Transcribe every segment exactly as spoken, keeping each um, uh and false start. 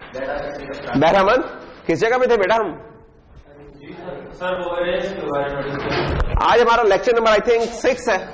बहरामंद किस जगह पे थे बेटा हम? सर वो आज हमारा lecture number I think six है,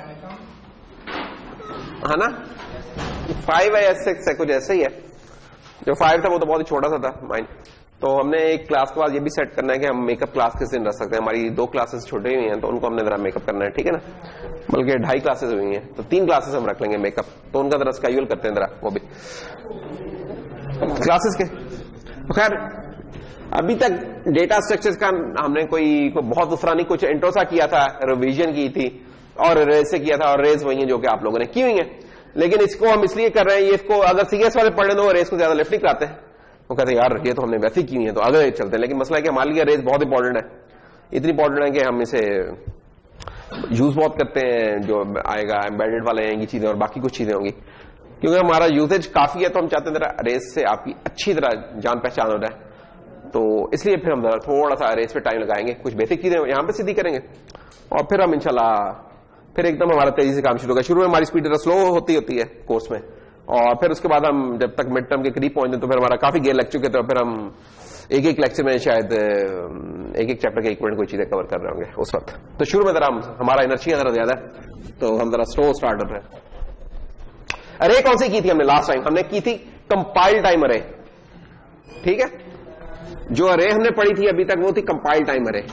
है ना? फाइव है या सिक्स है, कुछ ऐसे ही है। जो फाइव था वो तो बहुत ही छोटा सा था माइंड। तो हमने एक क्लास के बाद ये भी सेट करना है कि हम मेकअप क्लास किस दिन रख सकते हैं। हमारी दो क्लासेस छोटे हुई हैं तो उनको हमने जरा मेकअप करना है, ठीक है ना? बल्कि ढाई क्लासेस हुई हैं तो तीन क्लासेस हम रख लेंगे मेकअप, तो उनका जरा स्केड्यूल करते हैं जरा वो भी क्लासेस के। तो खैर अभी तक डेटा स्ट्रक्चर्स का हमने कोई, कोई बहुत दूसरा नहीं, कुछ इंट्रो सा किया था, रिवीजन की थी और रेज से किया था, और रेज वही है जो कि आप लोगों ने की हुई है। लेकिन इसको हम इसलिए कर रहे हैं, ये इसको अगर सीएस वाले पढ़े तो रेस को ज्यादा लिफ्ट नहीं कराते हैं। वो कहते हैं यार ये तो हमने वैसे ही की हुई है तो आगे चलते हैं। लेकिन मसला है कि हमारे लिए रेस बहुत इंपॉर्टेंट है, इतनी इंपॉर्टेंट है कि हम इसे यूज बहुत करते हैं। जो आएगा एम्बेडेड वाले आएंगी चीजें और बाकी कुछ चीजें होंगी, क्योंकि हमारा यूसेज काफी है तो हम चाहते हैं जरा रेस से आपकी अच्छी तरह जान पहचान हो जाए। तो इसलिए फिर हम जरा थोड़ा सा रेस पे टाइम लगाएंगे, कुछ बेसिक चीजें यहां पे सीधी करेंगे और फिर हम इंशाल्लाह फिर एकदम हमारा तेजी से काम शुरू होगा। शुरू में हमारी स्पीड जरा स्लो होती होती है कोर्स में, और फिर उसके बाद हम जब तक मिड टर्म के करीब पहुंचते तो फिर हमारा काफी गेयर लग चुके, तो फिर हम एक एक लेक्चर में शायद एक एक चैप्टर के एक मिनट कोई चीजें कवर कर रहे होंगे उस वक्त। तो शुरू में जरा हम हमारा इनर्शिया जरा ज्यादा है तो हम जरा स्लो स्टार्ट कर रहे हैं। अरे कौन सी की थी हमने लास्ट टाइम? हमने की थी कंपाइल टाइम अरे, ठीक है? जो अरे हमने पढ़ी थी अभी तक वो थी कंपाइल टाइम अरे।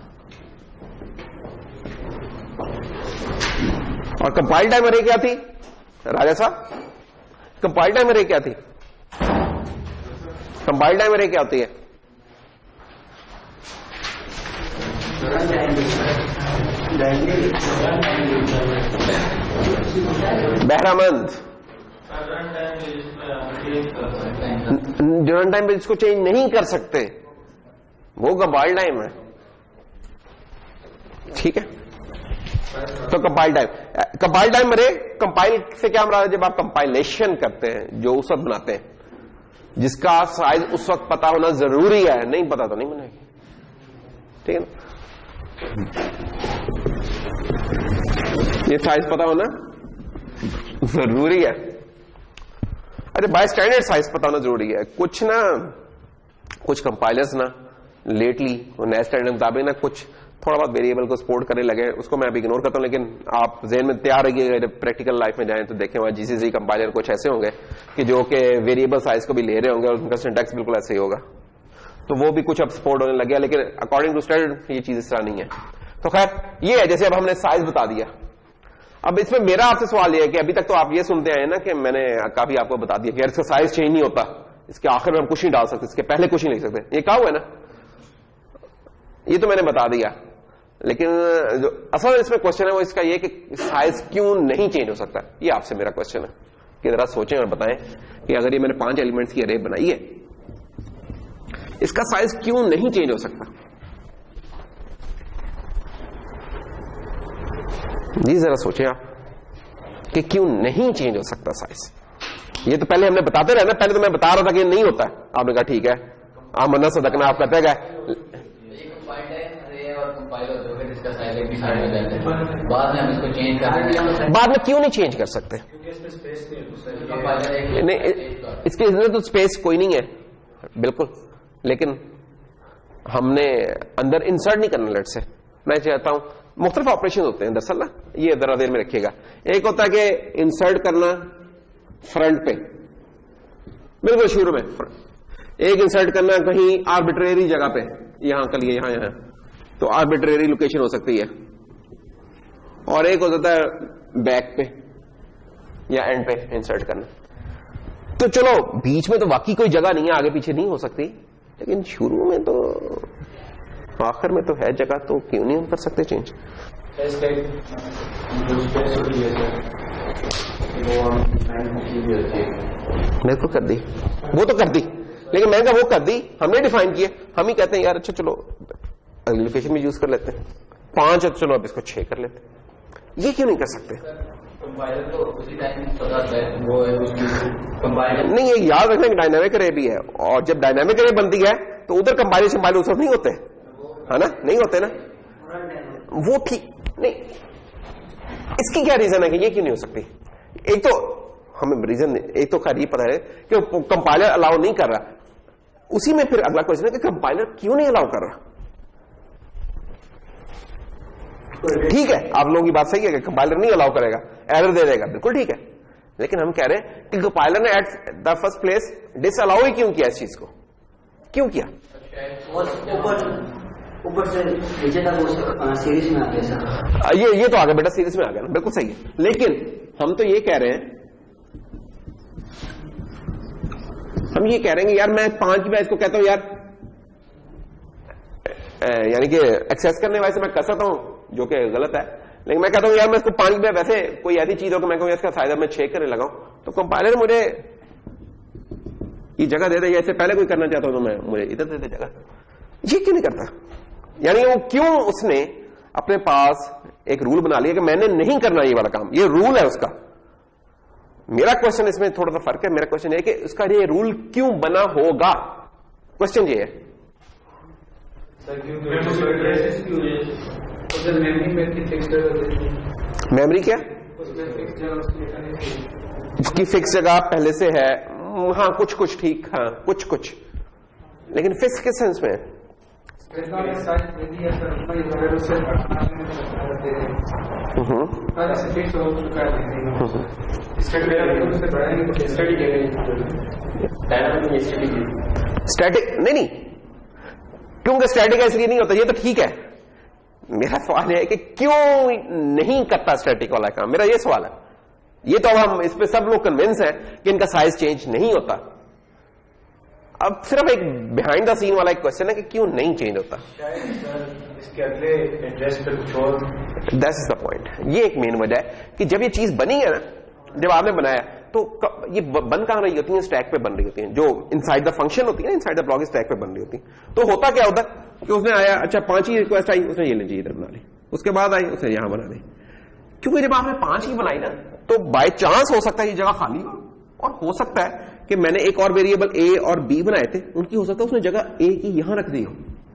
और कंपाइल टाइम अरे क्या थी राजा साहब? कंपाइल टाइम अरे क्या थी? कंपाइल टाइम अरे क्या होती है? बहरामंद ड्यूरेंट टाइम पे इसको चेंज नहीं कर सकते, वो कंपाइल टाइम है, ठीक है? तो compile time, compile time array compile से क्या हमारा, जब आप कंपाइलेशन करते हैं जो उस वक्त बनाते हैं जिसका साइज उस वक्त पता होना जरूरी है, नहीं पता तो नहीं बनेगी, ठीक है ना? ये साइज पता होना जरूरी है। अरे बाय स्टैंडर्ड साइज पता होना जरूरी है। कुछ ना कुछ कंपाइलर्स ना लेटली नए स्टैंडर्ड मुताबिक ना कुछ थोड़ा बहुत वेरिएबल को सपोर्ट करने लगे, उसको मैं अभी इग्नोर करता हूं। लेकिन आप ज़हन में तैयार रहिए, जब प्रैक्टिकल लाइफ में जाएं तो देखें वहां जीसीसी कंपाइलर कुछ ऐसे होंगे कि जो कि वेरिएबल साइज को भी ले रहे होंगे और उनका सिंटैक्स बिल्कुल ऐसे ही होगा। तो वो भी कुछ अब सपोर्ट होने लगे, लेकिन अकॉर्डिंग टू स्टैंडर्ड ये चीज इस तरह नहीं है। तो खैर ये है, जैसे अब हमने साइज बता दिया। अब इसमें मेरा आपसे सवाल यह है कि अभी तक तो आप ये सुनते आए ना कि मैंने काफी आपको बता दिया कि यार इसका साइज चेंज नहीं होता, इसके आखिर में हम कुछ नहीं डाल सकते, इसके पहले कुछ नहीं लिख सकते, ये कहा हुआ है ना? ये तो मैंने बता दिया। लेकिन जो असल इसमें क्वेश्चन है वो इसका ये कि साइज क्यों नहीं चेंज हो सकता, ये आपसे मेरा क्वेश्चन है कि जरा सोचें और बताएं कि अगर ये मैंने पांच एलिमेंट्स की अरे बनाई है, इसका साइज क्यों नहीं चेंज हो सकता? जी जरा सोचें आप कि क्यों नहीं चेंज हो सकता साइज। ये तो पहले हमने बताते रहे ना, पहले तो मैं बता रहा था कि नहीं होता है, आपने कहा ठीक है आप मन्ना सदकना आप कहते गए, बाद में हम इसको चेंज कर बाद में क्यों नहीं चेंज कर सकते? नहीं, इसके अंदर तो स्पेस कोई नहीं है बिल्कुल, लेकिन हमने अंदर इंसर्ट नहीं करना। लेट से मैं चाहता हूं, मुख्तलिफ ऑपरेशन होते हैं दरअसल ना, ये जरा देर में रखिएगा। एक होता है कि इंसर्ट करना फ्रंट पे, बिल्कुल शुरू में एक इंसर्ट करना कहीं आर्बिट्रेरी जगह पे, यहां कर लिए यहां यहां, तो आर्बिट्रेरी लोकेशन हो सकती है। और एक हो जाता है बैक पे या एंड पे इंसर्ट करना। तो चलो बीच में तो वाकई कोई जगह नहीं है, आगे पीछे नहीं हो सकती, लेकिन शुरू में तो आखिर में तो है जगह, तो क्यों नहीं हम कर सकते चेंज? बिल्कुल कर दी, वो तो कर दी, लेकिन मैंने कहा वो कर दी, हमने डिफाइन किए, हम ही कहते हैं यार अच्छा चलो अगली लोकेशन में यूज कर लेते हैं, पांच है चलो अब इसको छह कर लेते हैं, ये क्यों नहीं कर सकते? कंपाइलर तो उसी टाइम पता है वो है उसकी कंपाइलर नहीं, ये याद रखना कि डायनामिक अरे भी है, और जब डायनामिक अरे बनती है तो उधर कंपाइलेशन कंपाइलर उस वक्त नहीं होते, है ना? नहीं होते ना, वो ठीक नहीं। इसकी क्या रीजन है कि ये क्यों नहीं हो सकती? एक तो हमें रीजन, एक तो खैर ये पता है कि कंपाइलर अलाउ नहीं कर रहा, उसी में फिर अगला क्वेश्चन है कि कंपाइलर क्यों नहीं अलाउ कर रहा। ठीक है, आप लोगों की बात सही है कि कंपाइलर नहीं अलाउ करेगा, एरर दे देगा, बिल्कुल ठीक है, लेकिन हम कह रहे हैं कि कंपाइलर ने at the first place disallow ही क्यों किया इस चीज को, क्यों किया? ऊपर से नीचे तक वो सीरीज में आ गया सर। ये ये तो आ गया बेटा, सीरीज में आ गया ना, बिल्कुल सही है, लेकिन हम तो ये कह रहे हैं, हम ये कह रहे हैं यार मैं पांच बार इसको कहता हूं यार, यानी कि एक्सेस करने वाले से मैं कर सकता हूं, जो कि गलत है, लेकिन मैं कहता हूं यार मैं इसको पांच बार वैसे कोई ऐसी चीज हो कि मैं कहूं इसका फायदा मैं छह करने लगाऊं, तो कंपाइलर मुझे ये जगह दे दे, जैसे पहले कोई करना चाहता हूं तो मैं मुझे इधर दे दे जगह, ये क्यों नहीं करता? यानी वो क्यों उसने अपने पास एक रूल बना लिया कि मैंने नहीं करना ये वाला काम, ये रूल है उसका। मेरा क्वेश्चन इसमें थोड़ा सा फर्क है, मेरा क्वेश्चन है कि उसका ये रूल क्यों बना होगा, क्वेश्चन ये है। मेमोरी क्या उसकी फिक्स जगह पहले से है, हाँ कुछ कुछ ठीक, हाँ कुछ कुछ, लेकिन फिक्स किस सेंस में है? स्टैटिक नहीं नहीं, क्योंकि स्टैटिक इसलिए नहीं होता, ये तो ठीक है। मेरा सवाल है कि क्यों नहीं करता स्टैटिक वाला काम, मेरा ये सवाल है। ये तो अब हम इस पे सब लोग कन्विंस हैं कि इनका साइज चेंज नहीं होता। अब सिर्फ एक बिहाइंड द सीन वाला एक क्वेश्चन है कि क्यों नहीं चेंज होता। इसके अगले एड्रेस पे कुछ और, दैट्स द पॉइंट। ये एक मेन वजह है कि जब ये चीज बनी है ना, जब आपने बनाया तो ये बन कहां रही होती है? स्टैक पे बन रही होती है, जो इनसाइड द फंक्शन होती है, इनसाइड द ब्लॉक स्टैक पे बन रही होती है। तो होता क्या होता है कि उसने आया, अच्छा पांच ही रिक्वेस्ट आई, उसने ये लीजिए इधर बना ली, उसके बाद आई उसने यहां बना दी। क्योंकि जब आपने पांच ही बनाई ना, तो बाय चांस हो सकता है ये जगह खाली हो, और हो सकता है कि मैंने एक और वेरिएबल ए और बी बनाए थे, उनकी हो सकता है उसने जगह ए की यहां रख दी हो,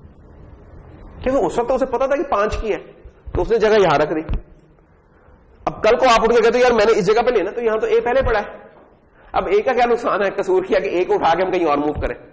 क्योंकि उस वक्त उसे पता था कि पांच की है, तो उसने जगह यहां रख दी। अब कल को आप उठ के कहते यार मैंने इस जगह पे लेना, तो यहां तो ए पहले पड़ा है। अब ए का क्या नुकसान है, कसूर किया कि ए को उठा के हम कहीं और मूव करें।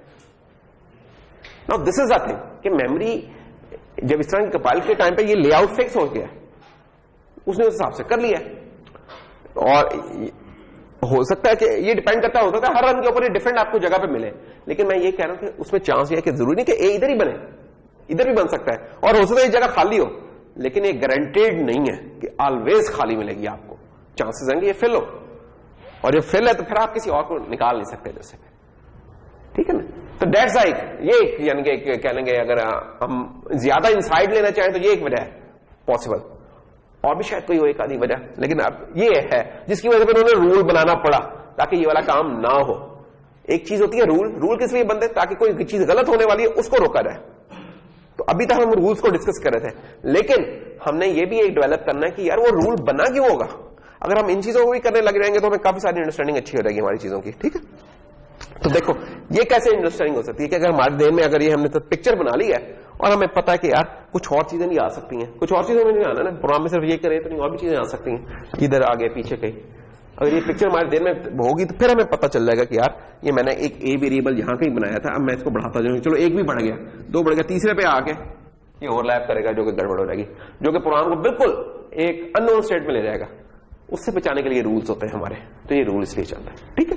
Now this is the thing कि मेमोरी जब इस तरह की कंपाइल के टाइम पे ये लेआउट फिक्स हो गया, उसने उस हिसाब से कर लिया, और हो सकता है कि ये डिपेंड करता होता है हर रन के ऊपर, ये डिफरेंट आपको जगह पे मिले। लेकिन मैं ये कह रहा हूं कि उसमें चांस ये है कि जरूरी नहीं कि ए इधर ही बने, इधर भी बन सकता है, और हो सकता है ये जगह खाली हो, लेकिन ये गारंटेड नहीं है कि ऑलवेज खाली मिलेगी आपको। चांसेस हैं कि ये फिल हो, और ये फिल है तो फिर आप किसी और को निकाल नहीं सकते जैसे, ठीक है ना। तो दैट्स लाइक ये, यानी कि कह लेंगे अगर हम ज्यादा इनसाइड लेना चाहें तो ये एक वजह है पॉसिबल, और भी शायद कोई हो एक आधी वजह, लेकिन अब ये है जिसकी वजह से उन्होंने रूल बनाना पड़ा ताकि ये वाला काम ना हो। एक चीज होती है रूल, रूल किस लिए बनते हैं? ताकि कोई चीज गलत होने वाली है उसको रोका जाए। तो अभी तक हम रूल्स को डिस्कस कर रहे थे, लेकिन हमने ये भी एक डेवलप करना है कि यार वो रूल बना क्यों होगा। अगर हम इन चीजों को भी करने लग जाएंगे तो हमें काफी सारी अंडरस्टैंडिंग अच्छी हो जाएगी हमारी चीजों की, ठीक है। तो देखो ये कैसे अंडरस्टैंडिंग हो सकती है कि अगर हमारे देर में अगर ये हमने तो पिक्चर बना ली है और हमें पता है कि यार कुछ और चीजें नहीं आ सकती हैं, कुछ और चीजें में नहीं आना ना, प्रोग्राम में सिर्फ ये करें तो नहीं, और भी चीजें आ सकती हैं, इधर आगे पीछे कहीं। अगर ये पिक्चर हमारे देर में होगी तो फिर हमें पता चल जाएगा कि यार ये मैंने एक ए वेरिएबल यहां कहीं बनाया था, अब मैं इसको बढ़ाता जाऊंगा, चलो एक भी बढ़ गया, दो बढ़ गया, तीसरे पे आके ये ओवरलैप करेगा जो कि गड़बड़ हो जाएगी, जो कि प्रोग्राम को बिल्कुल एक अननोन स्टेट में ले जाएगा। उससे बचाने के लिए रूल्स होते हैं हमारे, तो ये रूल इसलिए चलता है, ठीक है।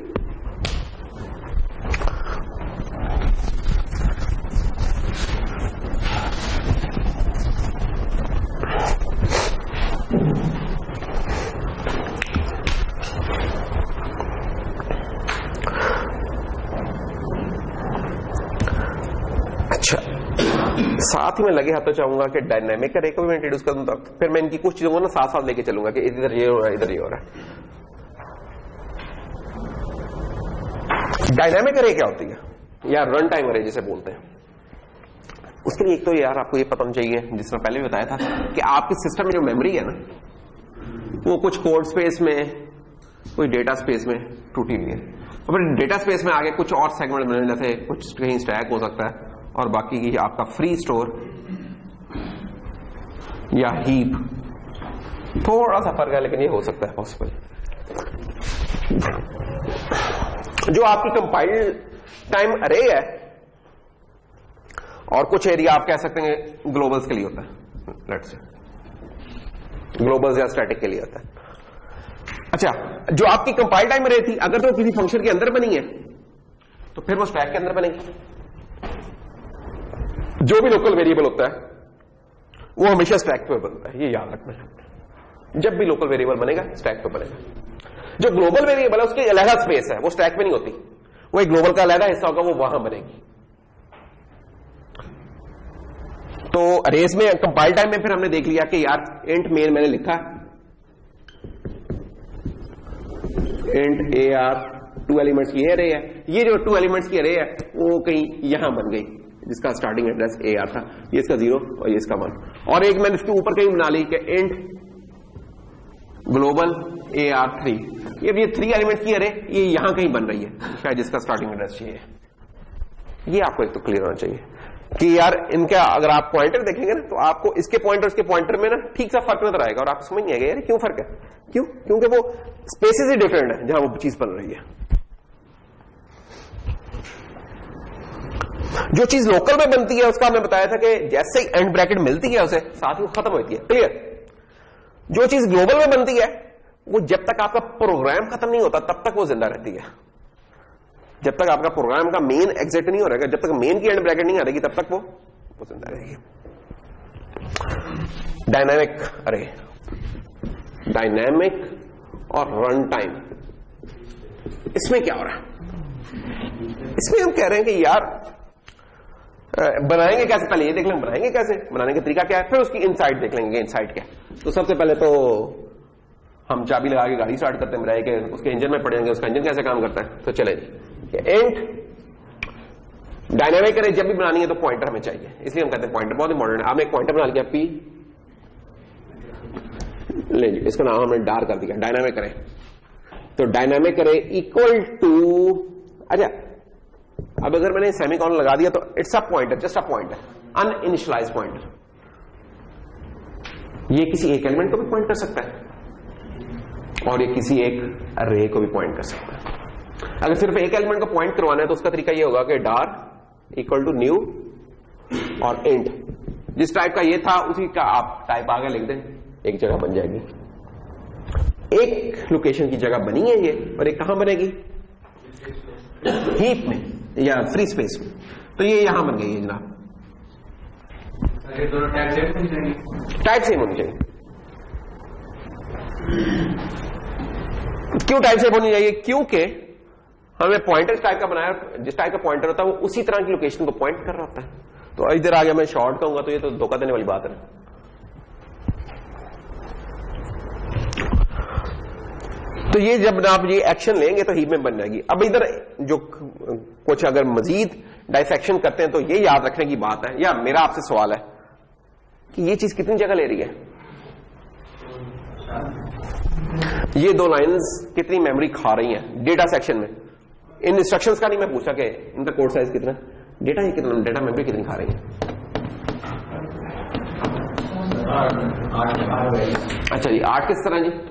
अच्छा, साथ ही मैं लगे हाथों चाहूंगा कि डायनामिक अरे को भी मैं इंट्रोड्यूस कर दूं, फिर मैं इनकी कुछ चीजों को ना साथ साथ लेके चलूंगा कि इधर ये हो रहा है, इधर ये हो रहा है। डायनामिक अरे क्या होती है, या रन टाइम अरे जिसे बोलते हैं। उसके लिए एक तो यार आपको ये पता होना चाहिए, जिस तरह पहले भी बताया था, कि आपके सिस्टम में जो मेमोरी है ना, वो कुछ कोड स्पेस में, कोई डेटा स्पेस में टूटी हुई है, और फिर डेटा स्पेस में आगे कुछ और सेगमेंट बने, जैसे कुछ कहीं स्टैक हो सकता है, और बाकी की आपका फ्री स्टोर या हीप। थोड़ा सा फर्क है लेकिन ये हो सकता है पॉसिबल। जो आपकी कंपाइल टाइम अरे है और कुछ एरिया आप कह सकते हैं ग्लोबल्स के लिए होता है, लेट्स से ग्लोबल्स या स्टैटिक के लिए होता है। अच्छा, जो आपकी कंपाइल टाइम रे थी, अगर तो किसी फंक्शन के अंदर बनी है तो फिर वो स्टैक के अंदर बनेगी। जो भी लोकल वेरिएबल होता है वो हमेशा स्टैक पे बनता है, ये याद रखना है। जब भी लोकल वेरिएबल बनेगा स्टैक पे बनेगा। जो ग्लोबल वेरिएबल है उसकी अलग स्पेस है, वो स्टैक पे नहीं होती, वो एक ग्लोबल का अलग हिस्सा होगा, वो वहां बनेगी। तो अरेज में कंपाइल टाइम में फिर हमने देख लिया कि यार इंट मेन मैंने लिखा, int A R two elements की अरे है, ये जो टू एलिमेंट्स की अरे है वो कहीं यहां बन गई, जिसका स्टार्टिंग एड्रेस ए आर था, ये इसका जीरो और ये इसका वन। और एक मैंने इसके ऊपर कहीं बना ली कि int global A R three, ये ये थ्री एलिमेंट्स की अरे ये यहां कहीं बन रही है, शायद जिसका स्टार्टिंग एड्रेस ये है। ये आपको एक तो क्लियर होना चाहिए कि यार इनका अगर आप पॉइंटर देखेंगे ना तो आपको इसके पॉइंटर इसके पॉइंटर में ना ठीक सा फर्क नजर आएगा और आप समझ नहीं आएगा यार क्यों फर्क है, क्यों? क्योंकि वो स्पेसेस ही डिफरेंट है जहां वो चीज बन रही है। जो चीज लोकल में बनती है उसका मैं बताया था कि जैसे ही एंड ब्रैकेट मिलती है उसे साथ ही खत्म होती है, क्लियर। जो चीज ग्लोबल में बनती है वो जब तक आपका प्रोग्राम खत्म नहीं होता तब तक वो जिंदा रहती है। जब तक आपका प्रोग्राम का मेन एग्जिट नहीं हो रहेगा, जब तक मेन की एंड ब्रैकेट नहीं आ रहेगी तब तक वो वो जिंदा रहेगी। डायनामिक अरे डायनामिक और रन टाइम, इसमें क्या हो रहा है? इसमें हम कह रहे हैं कि यार बनाएंगे कैसे, पहले ये देख लेंगे बनाएंगे कैसे, बनाने का तरीका क्या है, फिर उसकी इनसाइट देख लेंगे इनसाइट क्या। तो सबसे पहले तो हम चाबी लगा के गाड़ी स्टार्ट करते हैं, बनाए के उसके इंजन में पड़ेंगे उसका इंजन कैसे काम करता है। तो चले एंड डायनामिक अरे जब भी बनानी है तो पॉइंटर हमें चाहिए, इसलिए हम कहते हैं पॉइंटर बहुत इंपॉर्टेंट है। आपने एक पॉइंटर बना लिया पी, ले लीजिए इसका नाम हमने डार कर दिया डायनामिक अरे। तो डायनामिक अरे इक्वल टू, अच्छा अब अगर मैंने सेमीकोलन लगा दिया तो it's a pointer, just a pointer, uninitialize pointer. ये किसी एक एलिमेंट को भी पॉइंट कर सकता है और ये किसी एक अरे को भी पॉइंट कर सकता है। अगर सिर्फ एक एलिमेंट को पॉइंट करवाना है तो उसका तरीका ये होगा कि डार इक्वल टू न्यू और इंट, जिस टाइप का ये था उसी का आप टाइप आगे लिख दें, एक जगह बन जाएगी। एक लोकेशन की जगह बनी है ये, और एक कहां बनेगी? हीप में या फ्री स्पेस में। तो ये यहां बन गई है जनाब। दोनों टाइप सेम होनी चाहिए, टाइप सेम होनी चाहिए। क्यों टाइप सेम होनी चाहिए? क्योंकि हमें पॉइंटर टाइप का बनाया, जिस टाइप का पॉइंटर होता है वो उसी तरह की लोकेशन को पॉइंट कर रहा होता है। तो इधर आ गया मैं शॉर्ट कहूंगा तो ये तो धोखा देने वाली बात है। तो ये जब आप ये एक्शन लेंगे तो हीप में बन जाएगी। अब इधर जो कुछ अगर मजीद डाइसेक्शन करते हैं तो ये याद रखने की बात है, या मेरा आपसे सवाल है कि ये चीज कितनी जगह ले रही है? ये दो लाइंस कितनी मेमोरी खा रही हैं डेटा सेक्शन में? इन इंस्ट्रक्शंस का नहीं मैं पूछा कि इनका कोड साइज कितना, डेटा ही कितना, डेटा मेमोरी कितनी खा रही है? अच्छा जी, आठ किस तरह जी?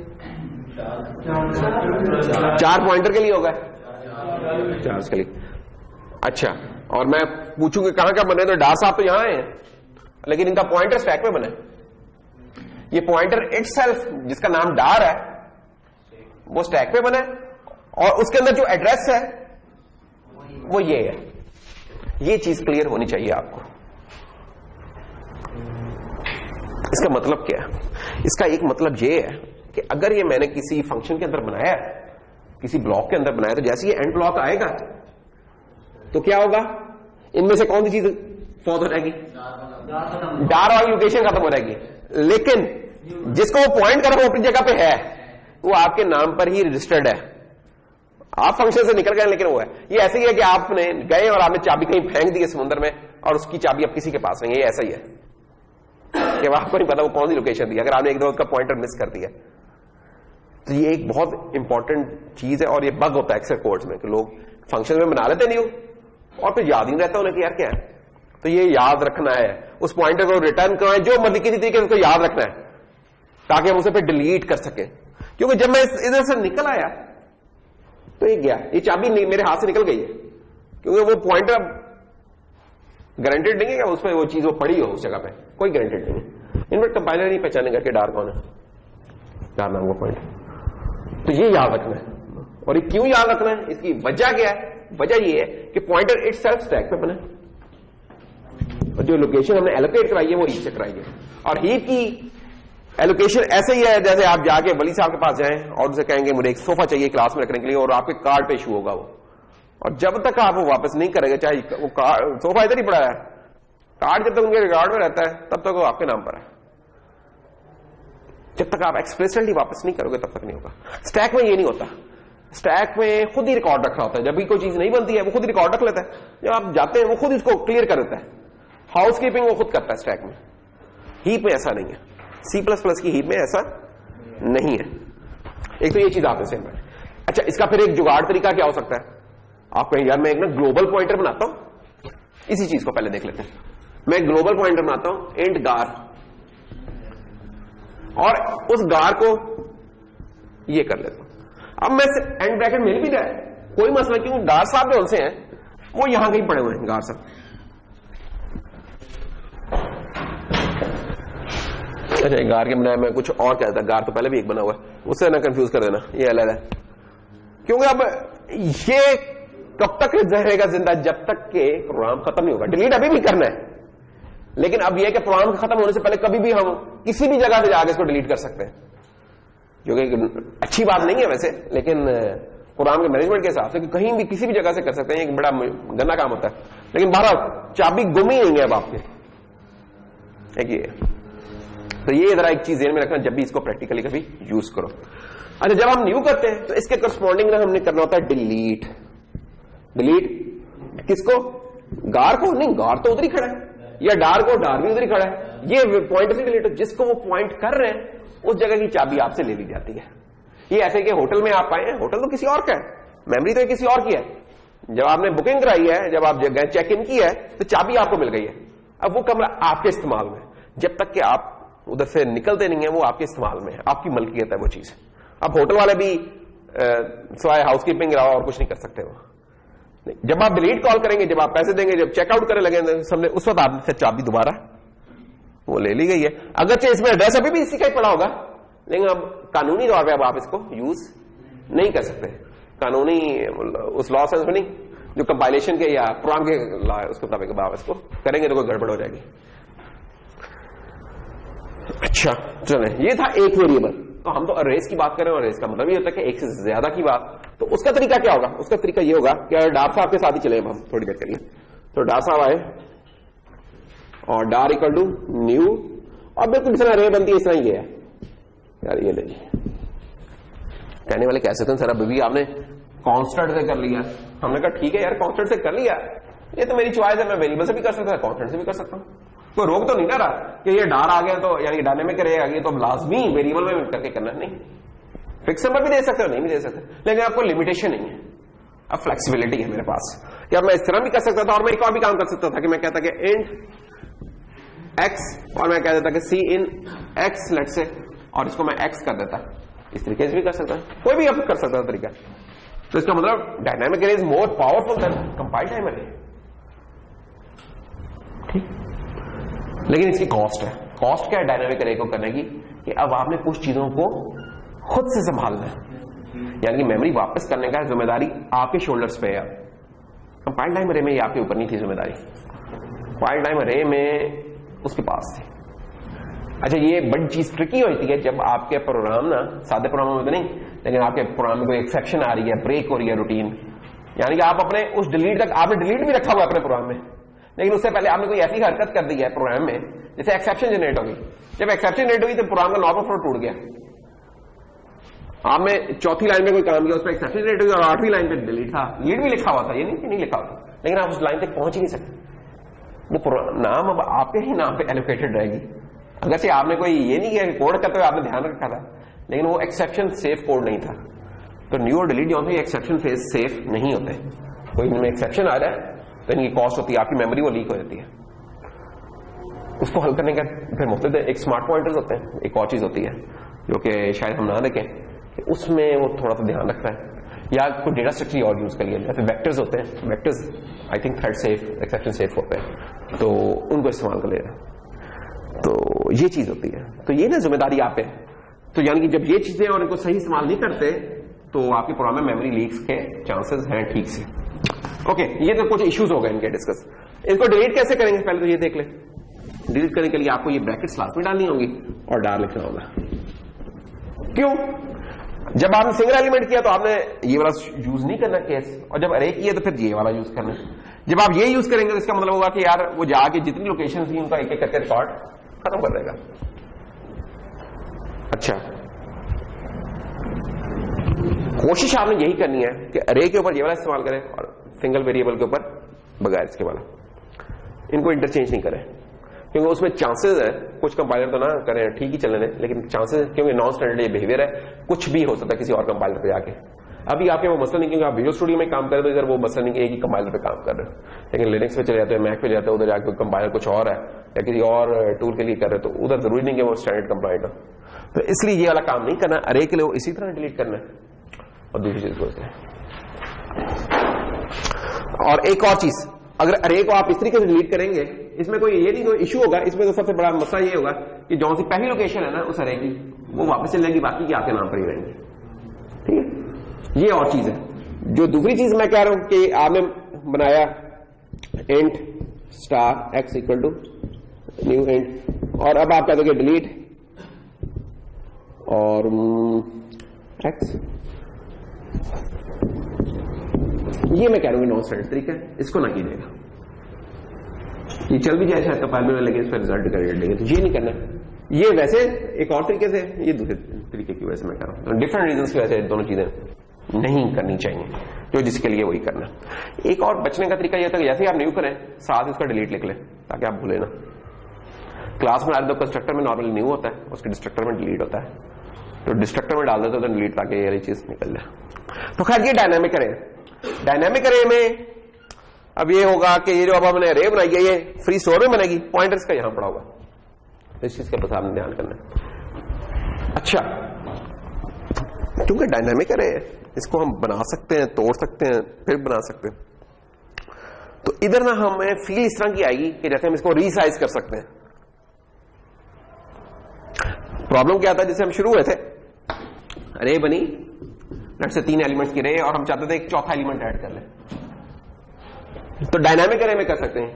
चार पॉइंटर के लिए होगा, चार के लिए। अच्छा, और मैं पूछूंगी कहां का बने तो डार साहब तो यहां है, लेकिन इनका पॉइंटर स्टैक में बना है। ये पॉइंटर इटसेल्फ जिसका नाम डार है वो स्टैक पे बना है, और उसके अंदर जो एड्रेस है वो ये है। ये चीज क्लियर होनी चाहिए आपको। इसका मतलब क्या है? इसका एक मतलब ये है कि अगर ये मैंने किसी फंक्शन के अंदर बनाया है, किसी ब्लॉक के अंदर बनाया, तो जैसे ये एंड ब्लॉक आएगा तो क्या होगा? इनमें से कौन सी चीज फॉल हो जाएगी? डार और लोकेशन खत्म हो जाएगी। लेकिन जिसको वो पॉइंट कर रहा है वो अपनी जगह पे है, वो आपके नाम पर ही रजिस्टर्ड है। आप फंक्शन से निकल गए लेकिन वो है। ये ऐसे ही है कि आपने गए और आपने चाबी कहीं फेंक दी है समुद्र में, और उसकी चाबी अब किसी के पास नहीं है। ये ऐसा ही है कि आपको नहीं पता वो कौन सी लोकेशन दी, अगर आपने एक दो उसका पॉइंटर मिस कर दिया। तो ये एक बहुत इंपॉर्टेंट चीज है, और ये बग होता है अक्सर कोड्स में कि लोग फंक्शन में बना लेते नहीं हो और फिर याद ही नहीं रहता उन्हें कि यार क्या है। तो ये याद रखना है, उस पॉइंटर को रिटर्न करवाएं, जो मर्जी किसी तरीके से उसको याद रखना है ताकि हम उसे फिर डिलीट कर सके। क्योंकि जब मैं इधर से निकल आया तो ये गया, ये चाबी मेरे हाथ से निकल गई है, क्योंकि वो पॉइंटर गारंटेड नहीं है कि उस पर वो चीज वो पड़ी हो उस जगह पे, कोई गारंटेड नहीं है। इनफैक्ट कंपाइलर नहीं पहचानेगा कि डार कौन है, डार नाम का पॉइंट। तो ये याद रखना है। और ये क्यों याद रखना है, इसकी वजह क्या है? वजह ये है कि पॉइंटर इटसेल्फ स्टैक पे बने और जो लोकेशन हमने एलोकेट कराई है वो हीप से कराई है। और हीप की एलोकेशन ऐसे ही है जैसे आप जाके वली साहब के पास जाएं और उनसे कहेंगे मुझे एक सोफा चाहिए क्लास में रखने के लिए, और आपके कार्ड पे इशू होगा वो, और जब तक आप वो वापस नहीं करेंगे, चाहे वो कार्ड सोफा इधर ही पड़ा है, कार्ड जब तक उनके रिकॉर्ड में रहता है तब तक वो आपके नाम पर है। जब तक आप एक्सप्रेसली वापस नहीं करोगे तब तक नहीं होगा। स्टैक में ये नहीं होता, स्टैक में खुद ही रिकॉर्ड रखा होता है। जब भी कोई चीज नहीं बनती है वो खुद रिकॉर्ड रख लेता है, जब आप जाते हैं वो खुद इसको क्लियर कर देता है। हाउस कीपिंग वो खुद करता है स्टैक में। हीप में ऐसा नहीं है, सी प्लस प्लस की हीप में ऐसा नहीं है। एक तो ये चीज आपने सेम है। अच्छा, इसका फिर एक जुगाड़ तरीका क्या हो सकता है? आप कहें यार मैं एक ना ग्लोबल पॉइंटर बनाता हूं, इसी चीज को पहले देख लेते हैं। मैं ग्लोबल पॉइंटर बनाता हूं इंट गार, और उस गार को ये कर लेता हूं। अब मैं एंड ब्रैकेट मिल भी रहा है, कोई मसला, क्योंकि गार साहब जो उनसे हैं वो यहां कहीं पड़े हुए हैं। गार साहब अच्छा, गार के बनाया मैं कुछ और कहता, गार तो पहले भी एक बना हुआ है, उससे ना कंफ्यूज कर देना, ये अलग है। क्योंकि अब ये कब तक रहेगा जिंदा? जब तक के प्रोग्राम खत्म नहीं होगा। डिलीट अभी भी करना है, लेकिन अब यह कि प्रोग्राम खत्म होने से पहले कभी भी हम किसी भी जगह से जाकर इसको डिलीट कर सकते हैं, जो कि अच्छी बात नहीं है वैसे, लेकिन प्रोग्राम के मैनेजमेंट के हिसाब से कि कहीं भी किसी भी जगह से कर सकते हैं, एक बड़ा गंदा काम होता है। लेकिन बहरहाल चाबी गुम ही नहीं है अब आपके, एक ये। तो ये जरा एक चीज ध्यान में रखना जब भी इसको प्रैक्टिकली कभी यूज करो। अच्छा, जब हम न्यू करते हैं तो इसके करस्पॉन्डिंग में हमने करना होता है डिलीट। डिलीट किसको? गार को? नहीं, गार तो उधर ही खड़ा है, या डार को? डार भी उधर ही खड़ा है। ये पॉइंट से डिलीट, जिसको वो पॉइंट कर रहे हैं उस जगह की चाबी आपसे ले ली जाती है। ये ऐसे कि होटल में आप आए हैं, होटल तो किसी और का है, मेमोरी तो किसी और की है। जब आपने बुकिंग कराई है, जब आप जगह चेक इन की है, तो चाबी आपको मिल गई है। अब वो कमरा आपके इस्तेमाल में, जब तक कि आप उधर से निकलते नहीं है वो आपके इस्तेमाल में है, आपकी मलकियत है वो चीज। अब होटल वाले भी सिवाय हाउसकीपिंग रहा और कुछ नहीं कर सकते वो। जब आप डिलीट कॉल करेंगे, जब आप पैसे देंगे, जब चेकआउट करने लगे सबने, उस वक्त आपसे चाबी दोबारा वो ले ली गई है। अगरचे इसमें एड्रेस अभी भी इसी का ही पड़ा होगा, लेकिन अब कानूनी तौर पर अब आप इसको यूज नहीं कर सकते। कानूनी उस लॉ सेंस में नहीं, जो कंपाइलेशन के या प्रोग्राम के लॉ है उसके मुताबिक आप इसको करेंगे तो कोई गड़बड़ हो जाएगी। अच्छा चले, ये था एक वेरिएबल। तो हम तो अरेज की बात करें, और अरेज का मतलब ये होता है कि एक से ज्यादा की बात। तो उसका तरीका क्या होगा? उसका तरीका ये होगा कि अगर डार साहब के साथ ही चले हम थोड़ी देर के लिए, तो डार साहब आए और डार इक्वल टू न्यू, और बिल्कुल जिस तरह अरे बनती है इस तरह ये है यार, ये ले जी। कहने वाले कह सकते हैं सर अभी भी आपने कॉन्स्टेंट से कर लिया। हमने कहा ठीक है यार, कॉन्स्टेंट से कर लिया, ये तो मेरी चॉइस है, मैं वेरिएबल से भी कर सकता हूं, कॉन्स्टेंट से भी कर सकता हूं, कोई रोक तो नहीं ना रहा कि ये डार आ गया तो यानी डायनेमिक रहेगा, ये तो लाजमी वेरिएबल में करके करना नहीं। फिक्स नंबर भी दे सकते हो, नहीं भी दे सकते, लेकिन आपको लिमिटेशन नहीं है, अब फ्लेक्सिबिलिटी है मेरे पास कि अब मैं इस तरह भी कर सकता था, और मैं एक और भी काम कर सकता था कि मैं कहता कि इंट एक्स, और मैं कह देता कि सी इन एक्स लेट से, और इसको मैं एक्स कर देता। इस तरीके से भी कर सकता है, कोई भी अब कर सकता है तरीका। तो इसका मतलब dynamic array is more powerful than compile time array. ठीक, लेकिन इसकी कॉस्ट है। कॉस्ट क्या है डायनामिक अरे को करने की? कि अब आपने कुछ चीजों को खुद से संभालना है, यानी कि मेमोरी वापस करने का जिम्मेदारी आपके शोल्डर्स पे है। कंपाइल टाइम अरे में ये आपके ऊपर नहीं थी जिम्मेदारी, कंपाइल टाइम अरे में उसके पास थी। अच्छा, ये बड़ी चीज ट्रिकी होती है जब आपके प्रोग्राम ना, सादे प्रोग्राम में तो नहीं, लेकिन आपके प्रोग्राम में कोई एक्सेप्शन आ रही है, ब्रेक हो रही है रूटीन, यानी कि आप अपने उस डिलीट तक, आपने डिलीट भी रखा हुआ अपने प्रोग्राम में, लेकिन उससे पहले आपने कोई ऐसी हरकत कर दी है प्रोग्राम में जैसे एक्सेप्शन जनरेट होगी। जब एक्सेप्शन जनरेट हुई तो प्रोग्राम का नॉर्मल फ्लो टूट गया। आपने चौथी लाइन में कोई काम किया, उस पर एक्सेप्शन जनरेट हुई, और आठवीं लाइन पे डिलीट था, लीड भी लिखा हुआ था, ये नहीं कि नहीं लिखा हुआ था, लेकिन आप उस लाइन तक पहुंच ही नहीं सकते। वो नाम अब आपके ही नाम पे एलोकेटेड रहेगी। अगर से आपने कोई ये नहीं किया कि कोड करते हुए आपने ध्यान रखा था, लेकिन वो एक्सेप्शन सेफ कोड नहीं था। तो न्यू और डिलीट जो होते हैं एक्सेप्शन सेफ नहीं होते, कोई इनमें एक्सेप्शन आ जाए तो इनकी कॉस्ट होती है, आपकी मेमोरी वो लीक हो जाती है। उसको हल करने का फिर मुफ्त एक स्मार्ट पॉइंटर्स होते हैं, एक और चीज होती है जो कि शायद हम ना देखें, कि उसमें वो थोड़ा सा ध्यान रखता है, या कोई डेटा स्ट्रक्चर और यूज कर लिया, जैसे वेक्टर्स होते हैं। Vectors I think thread safe, exception safe होते हैं, तो उनको इस्तेमाल कर ले रहे हैं। तो ये चीज होती है। तो ये ना जिम्मेदारी आप पे। तो यानी कि जब ये चीजें और इनको सही इस्तेमाल नहीं करते तो आपके प्रोग्राम में मेमोरी लीक्स के चांसेस हैं ठीक से। ओके, ये तो कुछ इश्यूज हो गए इनके डिस्कस। इनको डिलीट कैसे करेंगे पहले तो ये देख ले। डिलीट करने के लिए आपको ये ब्रैकेट्स लास्ट में डालनी होगी और डार लिखना होगा। क्यों? जब आपने सिंगल एलिमेंट किया तो आपने ये वाला यूज नहीं करना केस, और जब अरे किया तो फिर ये वाला यूज करना। जब आप ये यूज करेंगे तो इसका मतलब होगा कि यार वो जाके जितनी लोकेशन थी उनका एक एक करके रिकॉर्ड खत्म कर देगा। अच्छा, कोशिश आपने यही करनी है कि अरे के ऊपर ये वाला इस्तेमाल करें और सिंगल वेरिएबल के ऊपर बगैर इसके वाला। इनको इंटरचेंज नहीं करें क्योंकि उसमें चांसेस है, कुछ कंपाइलर तो ना करें ठीक ही चलने दें, लेकिन चांसेस क्योंकि नॉन स्टैंडर्ड ये बिहेवियर है, कुछ भी हो सकता है किसी और कंपाइलर पे जाके। अभी आपके वो मसला नहीं क्योंकि आप विजुअल स्टूडियो में काम कर रहे हो, इधर वो मसला नहीं कि एक ही कंपाइलर पे काम कर रहे हो, लेकिन लिनक्स पे चले जाते हैं, मैक पे जाते हैं, उधर जाकर कंपाइलर कुछ और है या किसी और टूल के लिए कर रहे हो, तो उधर जरूरी नहीं कि वो स्टैंडर्ड कंपाइलर हो। तो इसलिए ये वाला काम नहीं करना, अरे के लिए इसी तरह डिलीट करना है। और दूसरी चीज सोचते हैं, और एक और चीज, अगर अरे को आप इस तरीके से डिलीट करेंगे, इसमें कोई ये नहीं कोई इशू होगा। इसमें तो सबसे बड़ा मसला ये होगा कि जो सी पहली लोकेशन है ना उस अरे की, वो वापस चल जाएगी, बाकी की आपके नाम पर ही रहेंगे। ठीक है, ये और चीज है। जो दूसरी चीज मैं कह रहा हूं कि आपने बनाया int star x equal to new int, और अब आप कह दोगे डिलीट और एक्स, ये मैं कह रहा हूं नॉन स्टैंडर्ड तरीका है, इसको ना कीजिएगा। ये चल भी जाए शायद कंपाइल में, लेकिन इस पर रिजल्ट कर लेंगे, तो ये नहीं करना। ये वैसे एक और तरीके से, ये दूसरे तरीके की वजह से मैं कह रहा हूं, डिफरेंट रीजन की वजह से दोनों चीजें नहीं करनी चाहिए, जो जिसके लिए वही करना। एक और बचने का तरीका यह था कि जैसे आप न्यू करें साथ इसका डिलीट लिख लें ताकि आप भूले ना। क्लास में डाल दो, कंस्ट्रक्टर में नॉर्मली न्यू होता है, उसके डिस्ट्रक्टर में डिलीट होता है, तो डिस्ट्रक्टर में डाल देते तो डिलीट ताकि ये वाली चीज निकल जाए। तो खैर ये डायनामिक अरे, डायनामिक अरे में अब ये होगा कि ये जो अब हमने अरे बनाई है ये फ्री स्टोर में बनेगी, पॉइंटर्स का यहां पड़ा होगा, इस चीज का बस आपने ध्यान करना है। अच्छा, क्योंकि डायनामिक अरे है, इसको हम बना सकते हैं, तोड़ सकते हैं, फिर बना सकते हैं। तो इधर ना हमें फील इस तरह की आएगी कि जैसे हम इसको रीसाइज कर सकते हैं। प्रॉब्लम क्या था, जैसे हम शुरू हुए थे, अरे बनी लेट से तीन एलिमेंट्स की रे, और हम चाहते थे एक चौथा एलिमेंट ऐड कर लें, तो डायनामिक अरे में कर सकते हैं,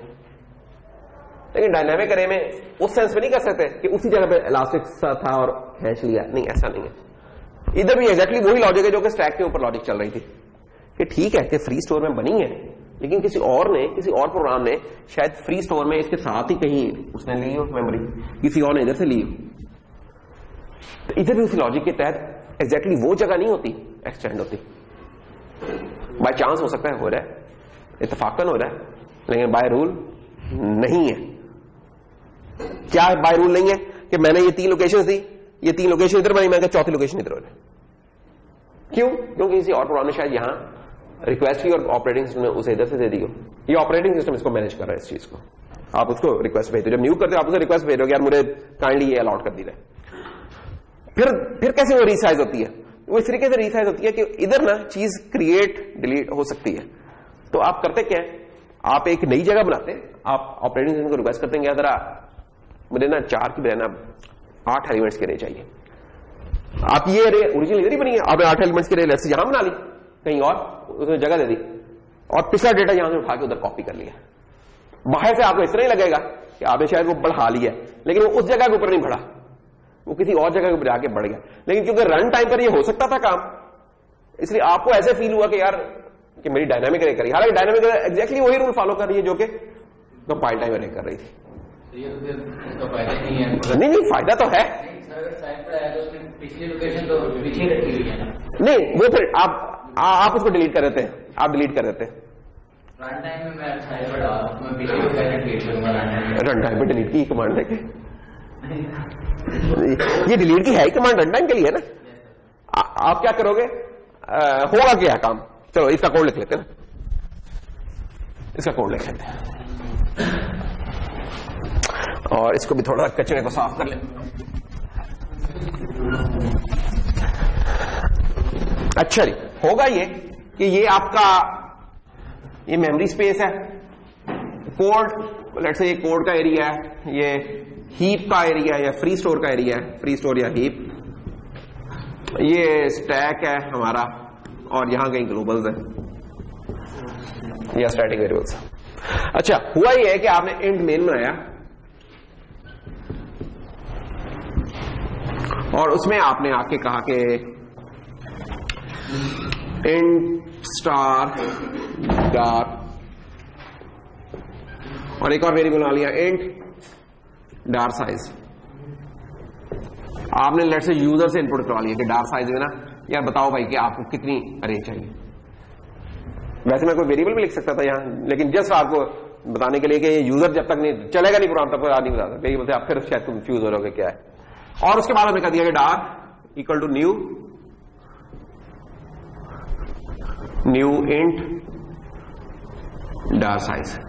लेकिन डायनामिक अरे में उस सेंस में नहीं कर सकते कि उसी जगह पे इलास्टिक सा था और हैश लिया, नहीं, ऐसा नहीं है। इधर भी एग्जैक्टली वही लॉजिक है जो कि स्टैक के ऊपर लॉजिक चल रही थी कि ठीक है कि फ्री स्टोर में बनी है, लेकिन किसी और ने, किसी और प्रोग्राम ने शायद फ्री स्टोर में इसके साथ ही कहीं उसने ली हो मेमोरी, किसी और ने इधर से ली हो। तो इधर भी उसी लॉजिक के तहत एग्जैक्टली वो जगह नहीं होती, एक्सटेंड होती। बाय चांस हो सकता है हो रहा है, इत्तेफाकन हो रहा है, लेकिन बाय रूल नहीं है। क्या बाय रूल नहीं है कि मैंने ये तीन लोकेशन दी, ये तीन लोकेशन इधर बनी, मैंने चौथी लोकेशन इधर हो रही। क्यों? क्योंकि किसी और प्रोग्राम ने शायद यहां रिक्वेस्ट की और ऑपरेटिंग सिस्टम ने उसे इधर से दे दी हो। ये ऑपरेटिंग सिस्टम इसको मैनेज कर रहा है, इस चीज को। आप उसको रिक्वेस्ट भेज दो, जब न्यू करते हो आप उसे रिक्वेस्ट भेज दो यार मुझे काइंडली ये अलॉट कर दी रहे। फिर फिर कैसे वो रीसाइज होती है? वो इस तरीके से रीसाइज होती है कि इधर ना चीज क्रिएट डिलीट हो सकती है। तो आप करते क्या है, आप एक नई जगह बनाते हैं, आप ऑपरेटिंग सिस्टम को रिक्वेस्ट करते हैं जरा मुझे ना चार की बजाय ना आठ एलिमेंट्स के रे चाहिए। आप ये रे ओरिजिनल इधर ही बनी है, आपने आठ एलिमेंट्स के रे लेट्स यहां बना ली, कहीं और उसने जगह दे दी, और पिछला डेटा यहां से उठा के उधर कॉपी कर लिया। बाहर से आपको इस तरह ही लगेगा कि आपने शायद वो बढ़ा लिया, लेकिन वो उस जगह के ऊपर नहीं बढ़ा, वो किसी और जगह के ऊपर जाके बढ़ गया। लेकिन क्योंकि रन टाइम पर ये हो सकता था काम, इसलिए आपको ऐसे फील हुआ कि यार कि मेरी डायनामिक अरे करी, हालांकि डायनामिक अरे एग्जैक्टली वही रूल फॉलो कर रही है जो कि कंपाइल टाइम अरे कर रही थी। ये तो फिर उसका फायदा नहीं है। नहीं नहीं फायदा तो है, साइड पर आया तो उसमें पिछली लोकेशन तो पीछे रखी हुई है ना। नहीं वो फिर आप आ, आप उसको डिलीट कर देते हैं, आप डिलीट कर देते हैं रन टाइम में। मैं साइड पर डाला, मैं पिछली लोकेशन डिलीट करूंगा रन टाइम में। रन टाइम पे डिलीट की कमांड देके ये डिलीट की है ही कमांड, रन टाइम के लिए है ना। आ, आप क्या करोगे, आ, होगा क्या काम, चलो इसका कोड लिख लेते हैं, इसका कोड लिख लेते हैं और इसको भी थोड़ा कचरे को साफ कर ले। अच्छा जी, होगा ये कि ये आपका ये मेमोरी स्पेस है, कोड, लेट्स से ये कोड का एरिया है, ये हीप का एरिया है या फ्री स्टोर का एरिया है, फ्री स्टोर या हीप, ये स्टैक है हमारा, और यहां कहीं ग्लोबल्स है या स्टैटिक वेरिएबल्स। अच्छा, हुआ ये है कि आपने इंट मेन बनाया और उसमें आपने आके कहा कि इंट स्टार डार, और एक और वेरिएबल बना लिया इंट डार साइज। आपने लेट से यूजर से इनपुट करवा लिया कि डार साइज है ना, यार बताओ भाई कि आपको कितनी अरे चाहिए। वैसे मैं कोई वेरिएबल भी लिख सकता था यहां, लेकिन जस्ट आपको बताने के लिए कि ये यूजर जब तक नहीं चलेगा नहीं प्रोग्राम तब तक नहीं बता सकते, बोलते आप फिर शायद कंफ्यूज हो रहोगे क्या है। और उसके बाद हमने कह दिया कि darr equal to new new int darr size,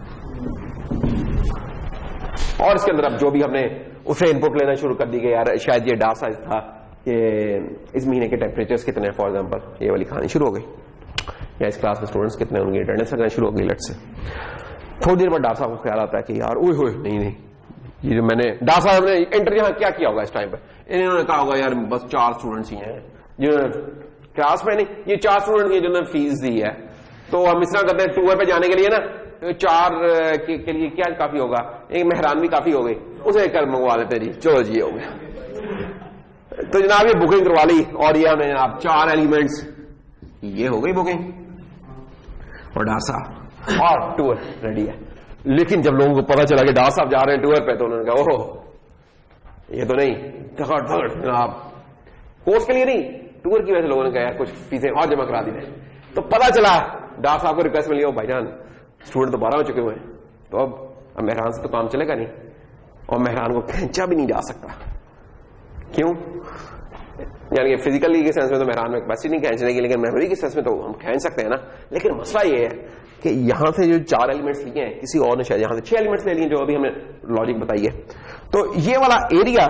और इसके अंदर अब जो भी हमने उसे इनपुट लेना शुरू कर दी कि यार शायद ये डार साइज था कि इस महीने के टेम्परेचर्स कितने हैं, फॉर एग्जांपल ये वाली खानी शुरू हो गई, या इस क्लास में स्टूडेंट्स कितने उनकी अटेंडेंस करना शुरू हो गई। लेट से थोड़ी देर बाद डार साहब को ख्याल आता है कि यार ओए होए नहीं नहीं ये जो मैंने डार साहब ने एंटर यहां क्या किया होगा इस टाइम पे, इन्होंने कहा होगा यार बस चार स्टूडेंट्स ही हैं जिन्होंने क्लास में, नहीं ये चार स्टूडेंट ही जिन्होंने फीस दी है, तो हम इस तरह करते हैं टूर पे जाने के लिए ना चार के, के लिए क्या काफी होगा, एक मेहरान भी काफी हो गई, उसे कल मंगवा लेते जी, चलो जी हो गया। तो जनाब ये बुकिंग करवा ली और ये हमने जनाब चार एलिमेंट्स, ये हो गई बुकिंग और डार साहब और टूर रेडी है। लेकिन जब लोगों को पता चला कि डार साहब जा रहे हैं टूर पे, तो उन्होंने कहा ओह ये तो नहीं, धड़ धड़ जनाब कोर्स के लिए नहीं, टूर की वजह से लोगों ने कहा यार कुछ फीसें और जमा करा दी है। तो पता चला डार साहब को रिक्वेस्ट मिली, भाईजान स्टूडेंट तो बारह हो चुके हुए हैं, तो अब, अब मेहरान से तो काम चलेगा नहीं, और मेहरान को खींचा भी नहीं जा सकता। क्यों? यानी फिजिकली के सेंस में तो मेहरान में कैपेसिटी नहीं खींचने की, लेकिन मेमोरी के सेंस में तो हम खींच सकते हैं ना। लेकिन मसला ये है कि यहां से जो चार एलिमेंट्स लिए हैं किसी और ने शायद यहां से छह एलिमेंट्स ले लिए जो अभी हमने लॉजिक बताई है। तो ये वाला एरिया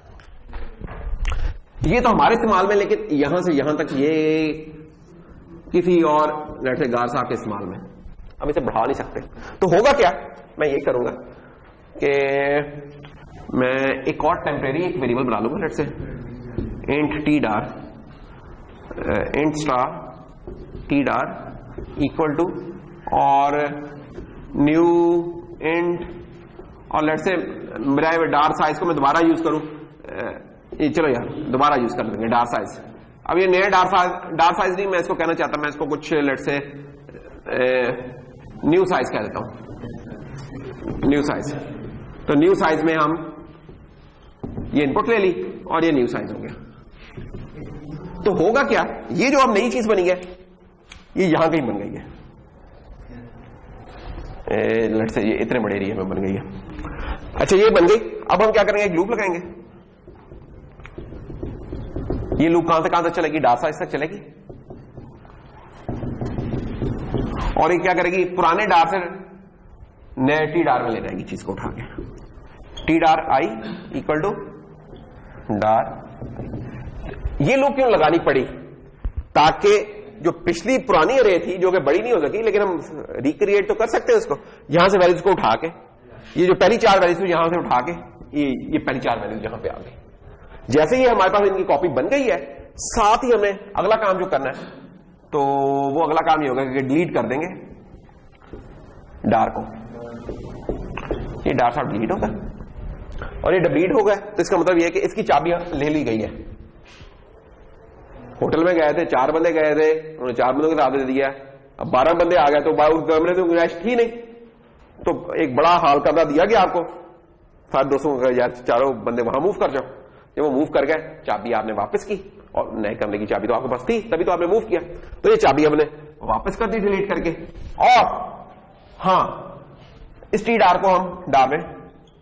ये तो हमारे इस्तेमाल में, लेकिन यहां से यहां तक ये किसी और लेट से गार साहब के इस्तेमाल में, अब इसे बढ़ा नहीं सकते। तो होगा क्या, मैं ये करूंगा कि मैं एक और टेम्परेरी एक वेरिएबल बना लूंगा, let say int t darr int star t darr equal to और न्यू इंट, और लेट से मेरा डार साइज को मैं दोबारा यूज करूं, ये चलो यार दोबारा यूज कर लेंगे डार साइज। अब ये नया डार साइज डार साइज नहीं मैं इसको कहना चाहता, मैं इसको कुछ लेट से न्यू साइज कह देता हूं, न्यू साइज। तो न्यू साइज में हम ये इनपुट ले ली और ये न्यू साइज हो गया। तो होगा क्या, ये जो अब नई चीज बनी है ये यहां कहीं बन गई है, लेट से ये इतने बड़े एरिया में बन गई है। अच्छा ये बन गई, अब हम क्या करेंगे, एक लूप लगाएंगे। ये लूप कहां से कहां तक चलेगी, डार साइज तक चलेगी, और ये क्या करेगी, पुराने डार से नए टी डार में ले जाएगी चीज को उठा के। T darr i equal to darr. ये लूप क्यों लगानी पड़ी, ताकि जो पिछली पुरानी अरे थी जो कि बड़ी नहीं हो सकी, लेकिन हम रिक्रिएट तो कर सकते हैं उसको, यहां से वैल्यूज को उठा के, ये जो पहली चार वैल्यूज थी यहां से उठा के ये ये पहली चार वैल्यूज यहां पे आ गई। जैसे ही हमारे पास इनकी कॉपी बन गई है, साथ ही हमें अगला काम जो करना है, तो वो अगला काम ये होगा कि डिलीट कर देंगे डार को। ये डार साहब डिलीट होगा, और ये डिलीट हो गया तो इसका मतलब ये है कि इसकी चाबियां ले ली गई है। होटल में गए थे, चार बंदे गए थे, उन्होंने चार बंदों के साथ दे दिया, अब बारह बंदे आ गए तो कमरे में गुंजाइश थी नहीं, तो एक बड़ा हॉल कमरा दिया गया आपको, सारे दोस्तों को यार चारों बंदे वहां मूव कर जाओ। जब वो मूव कर गए, चाबी आपने वापस की, और नए कमरे की चाबी तो आपके पास थी, तभी तो आपने मूव किया, तो ये चाबी हमने वापस कर दी डिलीट करके। और हां, इस टी डार को हम डार में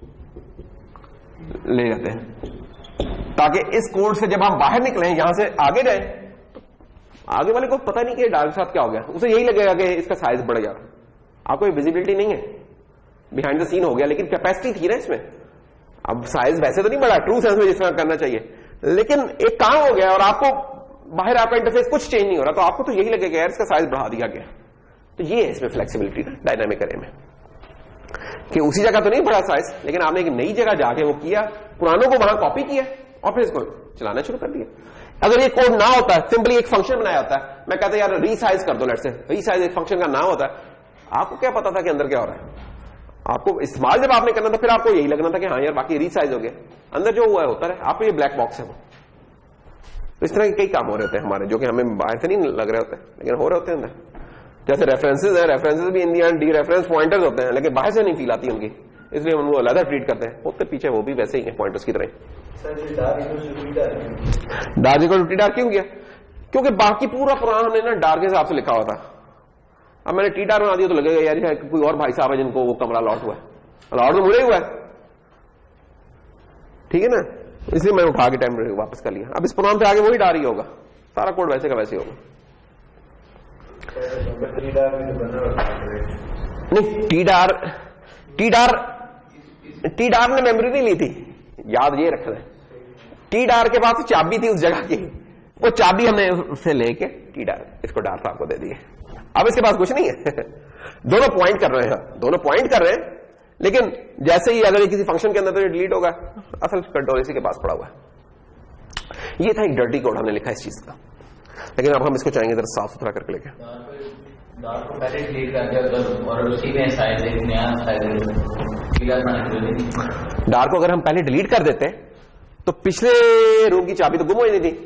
ले जाते हैं, ताकि इस कोड से जब हम बाहर निकले, यहां से आगे जाए, तो आगे वाले को पता नहीं कि डार के साथ क्या हो गया, उसे यही लगेगा कि इसका साइज बढ़ गया। आपको विजिबिलिटी नहीं है, बिहाइंड द सीन हो गया, लेकिन कैपेसिटी थी ना इसमें। अब साइज वैसे तो नहीं बढ़ा ट्रू सेंस में जिस तरह करना चाहिए, लेकिन एक काम हो गया और आपको बाहर आपका इंटरफेस कुछ चेंज नहीं हो रहा, तो आपको तो यही लगेगा यार इसका साइज बढ़ा दिया गया। तो ये है इसमें फ्लेक्सिबिलिटी डायनामिक अरे में। कि उसी जगह तो नहीं बढ़ा साइज, लेकिन आपने एक नई जगह जाके वो किया, पुरानों को वहां कॉपी किया और फिर इसको चलाना शुरू कर दिया। अगर ये कोड ना होता है, सिंपली एक फंक्शन बनाया होता है, मैं कहता यार रीसाइज कर दो, लेट से रीसाइज एक फंक्शन का नाम होता है, आपको क्या पता था कि अंदर क्या हो रहा है? आपको इस्तेमाल जब आपने करना था फिर आपको यही लगना था कि हाँ यार बाकी रीसाइज हो गया, अंदर जो हुआ है होता है, आपको ये ब्लैक बॉक्स है वो। तो इस तरह के कई काम हो रहे होते हैं हमारे, जो कि हमें बाहर से नहीं लग रहे होते लेकिन हो रहे होते हैं अंदर। जैसे रेफरेंसेज है, रेफरेंसेज भी in the end dereference pointers होते हैं, लेकिन बाहर से नहीं फील आती उनकी, इसलिए हम उनको अलग ट्रीट करते हैं। होते पीछे वो भी वैसे ही है पॉइंटर्स की तरह। Darr equal to t darr क्यों किया? क्योंकि बाकी पूरा पुराना हमने ना डार के हिसाब से लिखा हुआ था। अब मैंने टी डार बना दिया तो लगेगा यार कोई और भाई साहब है जिनको वो कमरा अलॉट हुआ है, अलॉट तो मुझे हुआ है, ठीक है ना, इसलिए मैंने उठा के टाइम वापस कर लिया। अब इस प्रोग्राम पे आगे वही डार ही होगा, सारा कोड वैसे का वैसे होगा। नहीं, t darr t darr t darr ने मेमोरी नहीं ली थी, याद ये रखना है। टी डार के पास चाबी थी उस जगह की, वो चाबी हमने उससे लेके टी डार इसको डार साहब को दे दिए। अब इसके पास कुछ नहीं है दोनों पॉइंट कर रहे हैं, दोनों पॉइंट कर रहे हैं, लेकिन जैसे ही अगर ये किसी फंक्शन के अंदर तो ये डिलीट होगा, असल कंट्रोल इसी के पास पड़ा हुआ है। ये था एक डर्टी कोड हमने लिखा इस चीज का, लेकिन अब हम इसको चाहेंगे जरा साफ सुथरा करके लेके। डार को अगर हम पहले डिलीट कर देते तो पिछले रूम की चाबी तो गुम हो जाती थी।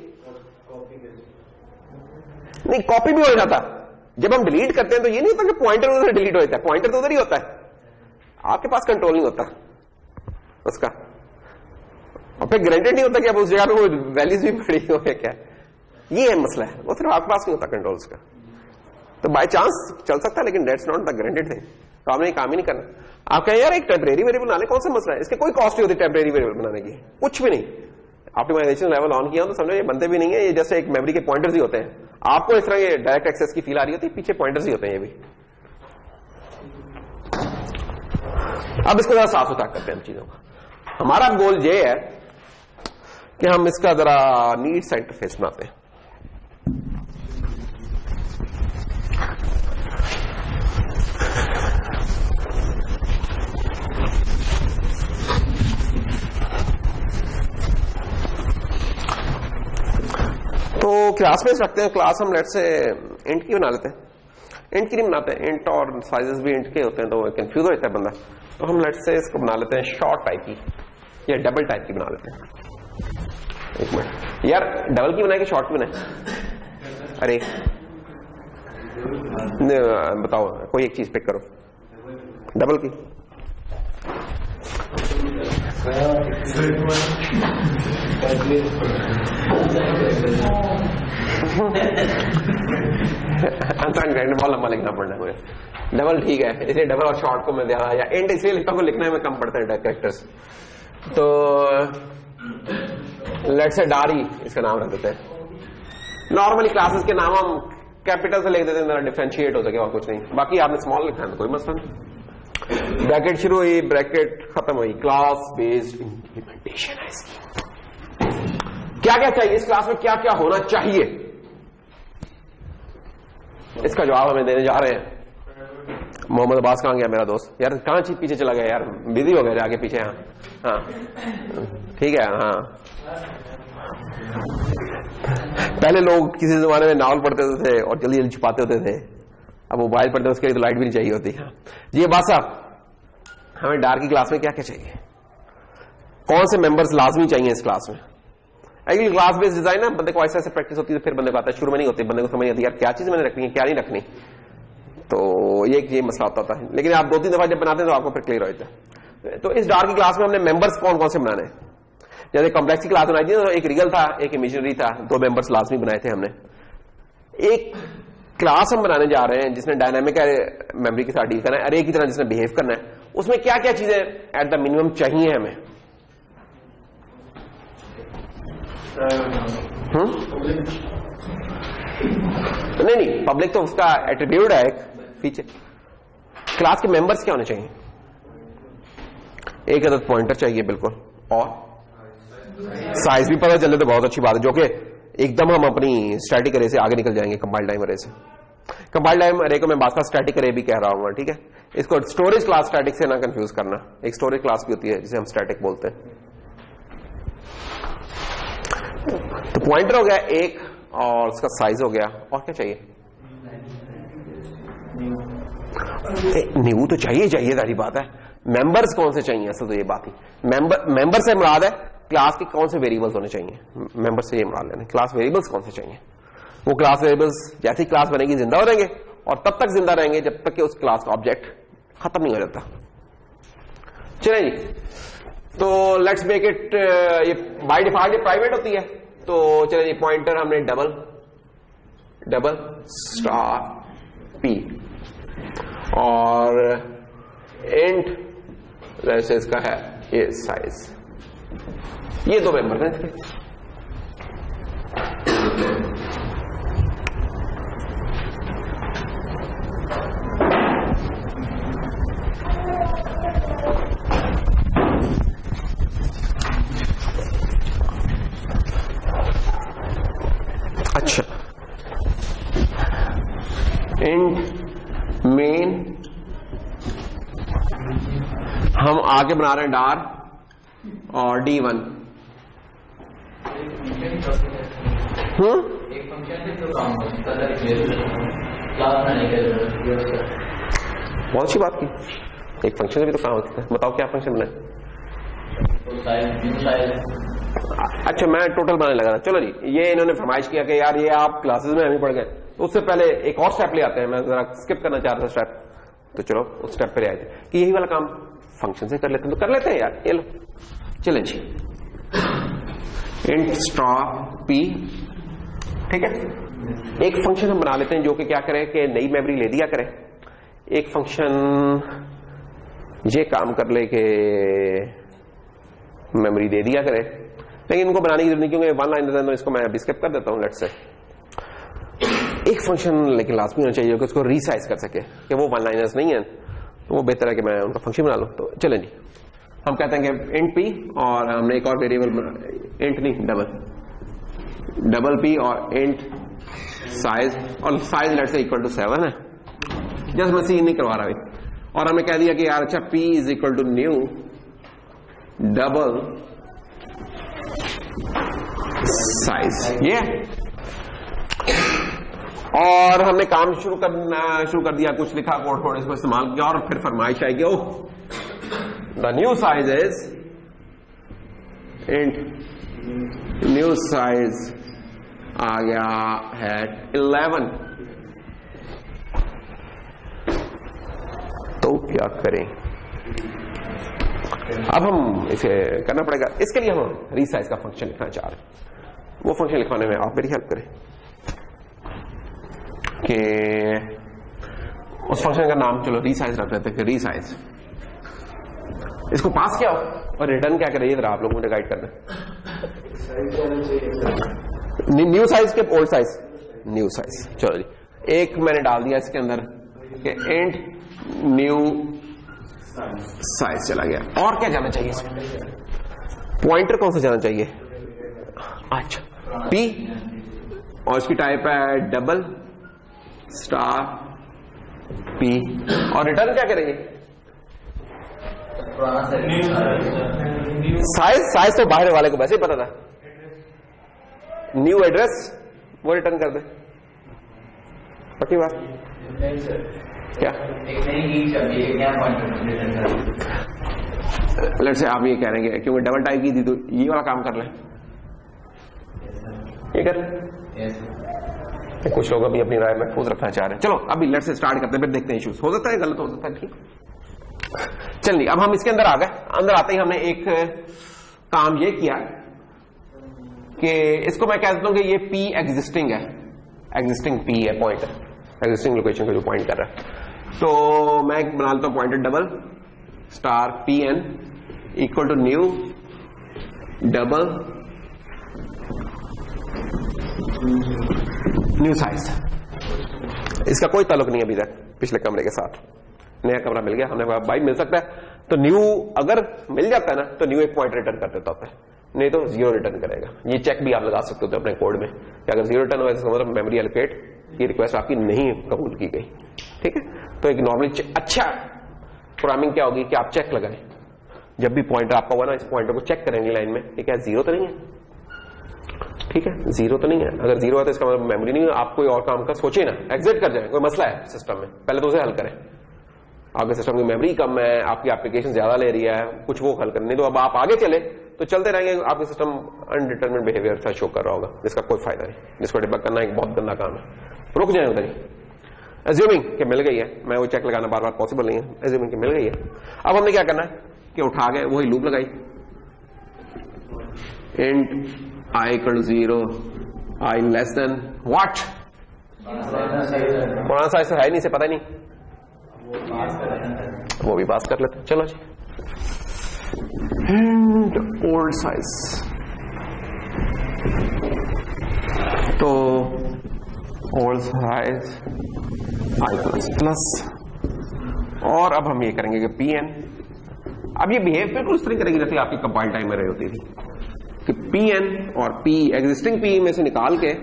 नहीं, कॉपी भी हो जाता। जब हम डिलीट करते हैं तो ये नहीं होता कि पॉइंटर उधर डिलीट हो जाता है, पॉइंटर तो उधर ही होता है, आपके पास कंट्रोल नहीं होता उसका, और फिर गारंटेड नहीं होता कि अब उस जगह पे कोई वैल्यूज भी पड़ी हो या क्या। ये है मसला है, वो सिर्फ आपके पास नहीं होता कंट्रोल उसका। तो बाय चांस चल सकता है, लेकिन that's not the guaranteed thing. तो आपने काम ही नहीं करना। आप कहें यार एक टेम्परेरी वेरिएबल बनाने कौन सा मसला है, इसके कोई कॉस्ट नहीं होती टेम्परेरी वेरिएबल बनाने की, कुछ भी नहीं। ऑप्टिमाइजेशन लेवल ऑन किया तो समझो ये बनते भी नहीं है, ये जैसे एक मेमोरी के पॉइंटर्स ही होते हैं। आपको इस तरह ये डायरेक्ट एक्सेस की फील आ रही होती है, पीछे पॉइंटर्स ही होते हैं ये भी। अब इसको जरा साफ सुथरा करते हैं हम चीजों का। हमारा गोल ये है कि हम इसका जरा नीट सा इंटरफेस बनाते हैं। तो क्लास में रखते हैं, क्लास हम लेट से इंट की बना लेते हैं। इंट की नहीं बनाते हैं, इंट और साइजेस भी इंट के होते हैं तो कंफ्यूज हो जाता है बंदा। तो हम लेट से इसको बना लेते हैं शॉर्ट टाइप की या डबल टाइप की बना लेते हैं। एक मिनट यार, डबल की बनाए कि शॉर्ट की बनाए? अरे बताओ कोई एक चीज पिक करो। डबल की बहुत लंबा लिखना पड़ना है मुझे। डबल ठीक है, इसलिए डबल और शॉर्ट को मैं दे रहा, या एंड इसलिए लिखता हूँ लिखने में कम पड़ता है कैरेक्टर्स। तो लेट्स से डारी इसका नाम रख देते हैं। नॉर्मली क्लासेस के नाम हम कैपिटल से लिख देते हैं, डिफरेंशिएट हो सके और कुछ नहीं। बाकी आपने स्मॉल लिखा है तो कोई मसला नहीं। ब्रैकेट शुरू हुई, ब्रैकेट खत्म हुई। क्लास बेस्ड इंप्लीमेंटेशन है इसकी। क्या क्या चाहिए इस क्लास में, क्या क्या होना चाहिए, इसका जवाब हमें देने जा रहे हैं। मोहम्मद अब्बास कहां गया मेरा दोस्त? यार कहां चीज पीछे चला गया यार, बिजी हो गया आगे पीछे। हाँ हाँ ठीक है। हाँ पहले लोग किसी जमाने में नावल पढ़ते होते थे और जल्दी जल्दी छुपाते होते थे, अब मोबाइल पढ़ते हैं उसके लिए तो लाइट भी नहीं चाहिए होती। जी अब्बास साहब, हमें डार की क्लास में क्या क्या चाहिए, कौन से मेंबर्स लाजमी चाहिए इस क्लास में? एक्चुअली क्लास बेस्ड डिजाइन ना बंदे को ऐसे ऐसे प्रैक्टिस होती है, फिर बंदे को आता है, शुरू में नहीं होती, बंदे को समझ नहीं आती यार क्या चीज मैंने रखनी है क्या नहीं रखनी। तो ये ये मसला होता था, लेकिन आप दो तीन दफा जब बनाते हैं तो आपको फिर क्लियर हो जाता है। तो इस डार की क्लास में हमने मेंबर्स कौन कौन से बनाने हैं। जैसे कॉम्प्लेक्स की क्लास बनाई थी तो एक रियल था एक इमेजिनरी था, दो मेंबर्स लाजमी बनाए थे हमने। एक क्लास हम बनाने जा रहे हैं जिसने डायनामिक मेमोरी के साथ डील करना है, अरे की तरह जिसने बिहेव करना है, उसमें क्या क्या चीजें एट द मिनिमम चाहिए हमें। हम्म नहीं नहीं पब्लिक तो उसका एट्रीब्यूट है एक फीचर। क्लास के मेंबर्स क्या होने चाहिए? एक अदद पॉइंटर चाहिए बिल्कुल, और साइज भी पता चले तो बहुत अच्छी बात है, जो कि एकदम हम अपनी स्टैटिक अरे से आगे निकल जाएंगे कंपाइल टाइम अरे से। कंपाइल टाइम अरे को मैं बात का स्टैटिक अरे भी कह रहा हूँ, ठीक है। इसको स्टोरेज क्लास स्टैटिक से ना कंफ्यूज करना, एक स्टोरेज क्लास भी होती है जिसे हम स्टैटिक बोलते हैं। तो पॉइंटर हो गया एक और उसका साइज हो गया, और क्या चाहिए? न्यू तो चाहिए चाहिए सारी बात है। मेंबर्स कौन से चाहिए? असल तो ये बात ही, मेंबर मेंबर से मुराद है क्लास के कौन से वेरिएबल्स होने चाहिए। मेंबर से ये मुराद लेना, क्लास वेरिएबल्स कौन से चाहिए। वो क्लास वेरिएबल्स जैसी क्लास बनेगी जिंदा हो रहेंगे, और तब तक जिंदा रहेंगे जब तक कि उस क्लास का ऑब्जेक्ट खत्म नहीं हो जाता। चलिए जी, तो लेट्स मेक इट, ये बाय डिफॉल्ट ये प्राइवेट होती है, तो चलिए जी पॉइंटर हमने डबल डबल स्टार पी और इंट जैसे इसका है ये साइज, ये दो मेंबर हैं इसके। अच्छा, इंट मेन हम आगे बना रहे हैं डार और डी वन। हम्म एक फंक्शन से जो काम होता है क्लास बनाने के लिए, बहुत अच्छी बात की, एक फंक्शन से भी तो काम होता है। बताओ क्या फंक्शन बनाए? अच्छा, मैं टोटल बनाने लगा था। चलो जी, ये इन्होंने फरमाइश किया कि यार ये आप क्लासेस में हमें पढ़ गए, तो उससे पहले एक और स्टेप ले आते हैं। मैं जरा स्किप करना चाह रहा था स्टेप, तो चलो उस स्टेप पे आए थे कि यही वाला काम फंक्शन से कर लेते हैं, तो कर लेते हैं यार। ये लो, चलें जी, इंट स्टार पी, ठीक है। एक फंक्शन हम बना लेते हैं जो कि क्या करे कि नई मेमोरी ले दिया करे। एक फंक्शन ये काम कर ले कि मेमोरी दे दिया करे, लेकिन इनको बनाने की जरूरत नहीं क्योंकि वन लाइन तो इसको मैं अभी स्किप कर देता हूं। लेट्स से एक फंक्शन लेकिन लाजमी होना चाहिए कि उसको रीसाइज कर सके, कि वो वन लाइनर्स नहीं है, तो वो बेहतर है कि मैं उनका फंक्शन बना लूं। तो चलें जी, हम कहते हैं कि इंट पी और हमने एक और वेरिएबल, इंट नहीं डबल डबल पी और इंट साइज, और size let's say equal to seven है। जस्ट मैं सीन नहीं करवा रहा अभी। और हमने कह दिया कि यार अच्छा p is equal to new double size, ये। और हमने काम शुरू करना शुरू कर दिया, कुछ लिखा कोड कोड इसको इस्तेमाल किया, और फिर फरमाइश आई कि oh the new size is int new size आ गया है इलेवन। तो क्या करें अब? हम इसे करना पड़ेगा। इसके लिए हम रीसाइज का फंक्शन लिखना चाह रहे हैं। वो फंक्शन लिखवाने में आप मेरी हेल्प करें कि उस फंक्शन का नाम चलो रीसाइज रख लेते हैं कि रीसाइज। इसको पास क्या हो और रिटर्न क्या करें, ये आप लोग मुझे गाइड करना। न्यू साइज के ओल्ड साइज? New size. चलो जी, एक मैंने डाल दिया इसके अंदर कि इंट न्यू साइज चला गया। और क्या जाना चाहिए इसमें? पॉइंटर कौन सा जाना चाहिए? अच्छा पी, और इसकी टाइप है डबल स्टार पी, और रिटर्न क्या करेंगे? साइज साइज तो बाहर वाले को वैसे ही पता था। न्यू एड्रेस वो रिटर्न कर दे, पक्की बात। क्या लेट्स से आप ये कह रहे हैं क्योंकि डबल टाइप की थी तो ये वाला काम कर ले, ये कर। कुछ लोग अभी अपनी राय महफूज रखना चाह रहे हैं। चलो अभी लेट्स से स्टार्ट करते हैं, फिर देखते हैं इश्यूज। हो सकता है गलत हो सकता है, ठीक। चलिए अब हम इसके अंदर आ गए। अंदर आते ही हमने एक काम ये किया कि इसको मैं कह देता हूं कि ये पी एग्जिस्टिंग है, एग्जिस्टिंग पी है पॉइंटर, एग्जिस्टिंग लोकेशन को जो पॉइंट कर रहा है। तो मैं बना लेता हूं pointer double star p n equal to new double new size. इसका कोई ताल्लुक नहीं अभी तक पिछले कमरे के साथ। नया कमरा मिल गया, हमने कहा भाई मिल सकता है तो न्यू अगर मिल जाता है ना तो न्यू एक पॉइंट रिटर्न कर देता होता है, नहीं तो जीरो रिटर्न करेगा। ये चेक भी आप लगा सकते हो अपने कोड में कि अगर जीरो रिटर्न हो इसका मतलब मेमोरी एलोकेट की रिक्वेस्ट आपकी नहीं कबूल की गई, ठीक है। तो एक नॉर्मली अच्छा प्रोग्रामिंग क्या होगी कि आप चेक लगाएं, जब भी पॉइंटर आपका होगा ना, इस पॉइंटर को चेक करेंगे लाइन में, ये क्या जीरो तो नहीं है, ठीक है, जीरो तो नहीं है। अगर जीरो है तो इसका मतलब मेमोरी नहीं है, आप कोई और काम का सोचे ना, एग्जिट कर जाए, कोई मसला है सिस्टम में, पहले तो उसे हल करें। आपके सिस्टम की मेमोरी कम है, आपकी एप्लीकेशन ज्यादा ले रही है, कुछ वो हल करें, नहीं तो अब आप आगे चले तो चलते रहेंगे, आपका सिस्टम अनडिटरमिन्ड बिहेवियर सा शो कर रहा होगा, जिसका कोई फायदा नहीं, जिसको डिबग करना एक बहुत गंदा काम है। रुक जाए उधर ही, एज्यूमिंग कि मिल गई है, मैं वो चेक लगाना बार बार पॉसिबल नहीं है, एज्यूमिंग कि मिल गई है। अब हमने क्या करना है कि उठा गए वही लूप लगाई, int i equal to zero, i less than what, पुराना साइज है नहीं, से पता नहीं, वो भी पास कर लेते। चलो जी, एंड ओल्ड साइज, तो old size i plus plus, और अब हम ये करेंगे कि पी एन, अब ये बिहेव बिल्कुल उस तरह करेगी जैसे आपकी कंपाइल टाइम में रही होती थी कि पी एन और पी एग्जिस्टिंग पी में से निकाल के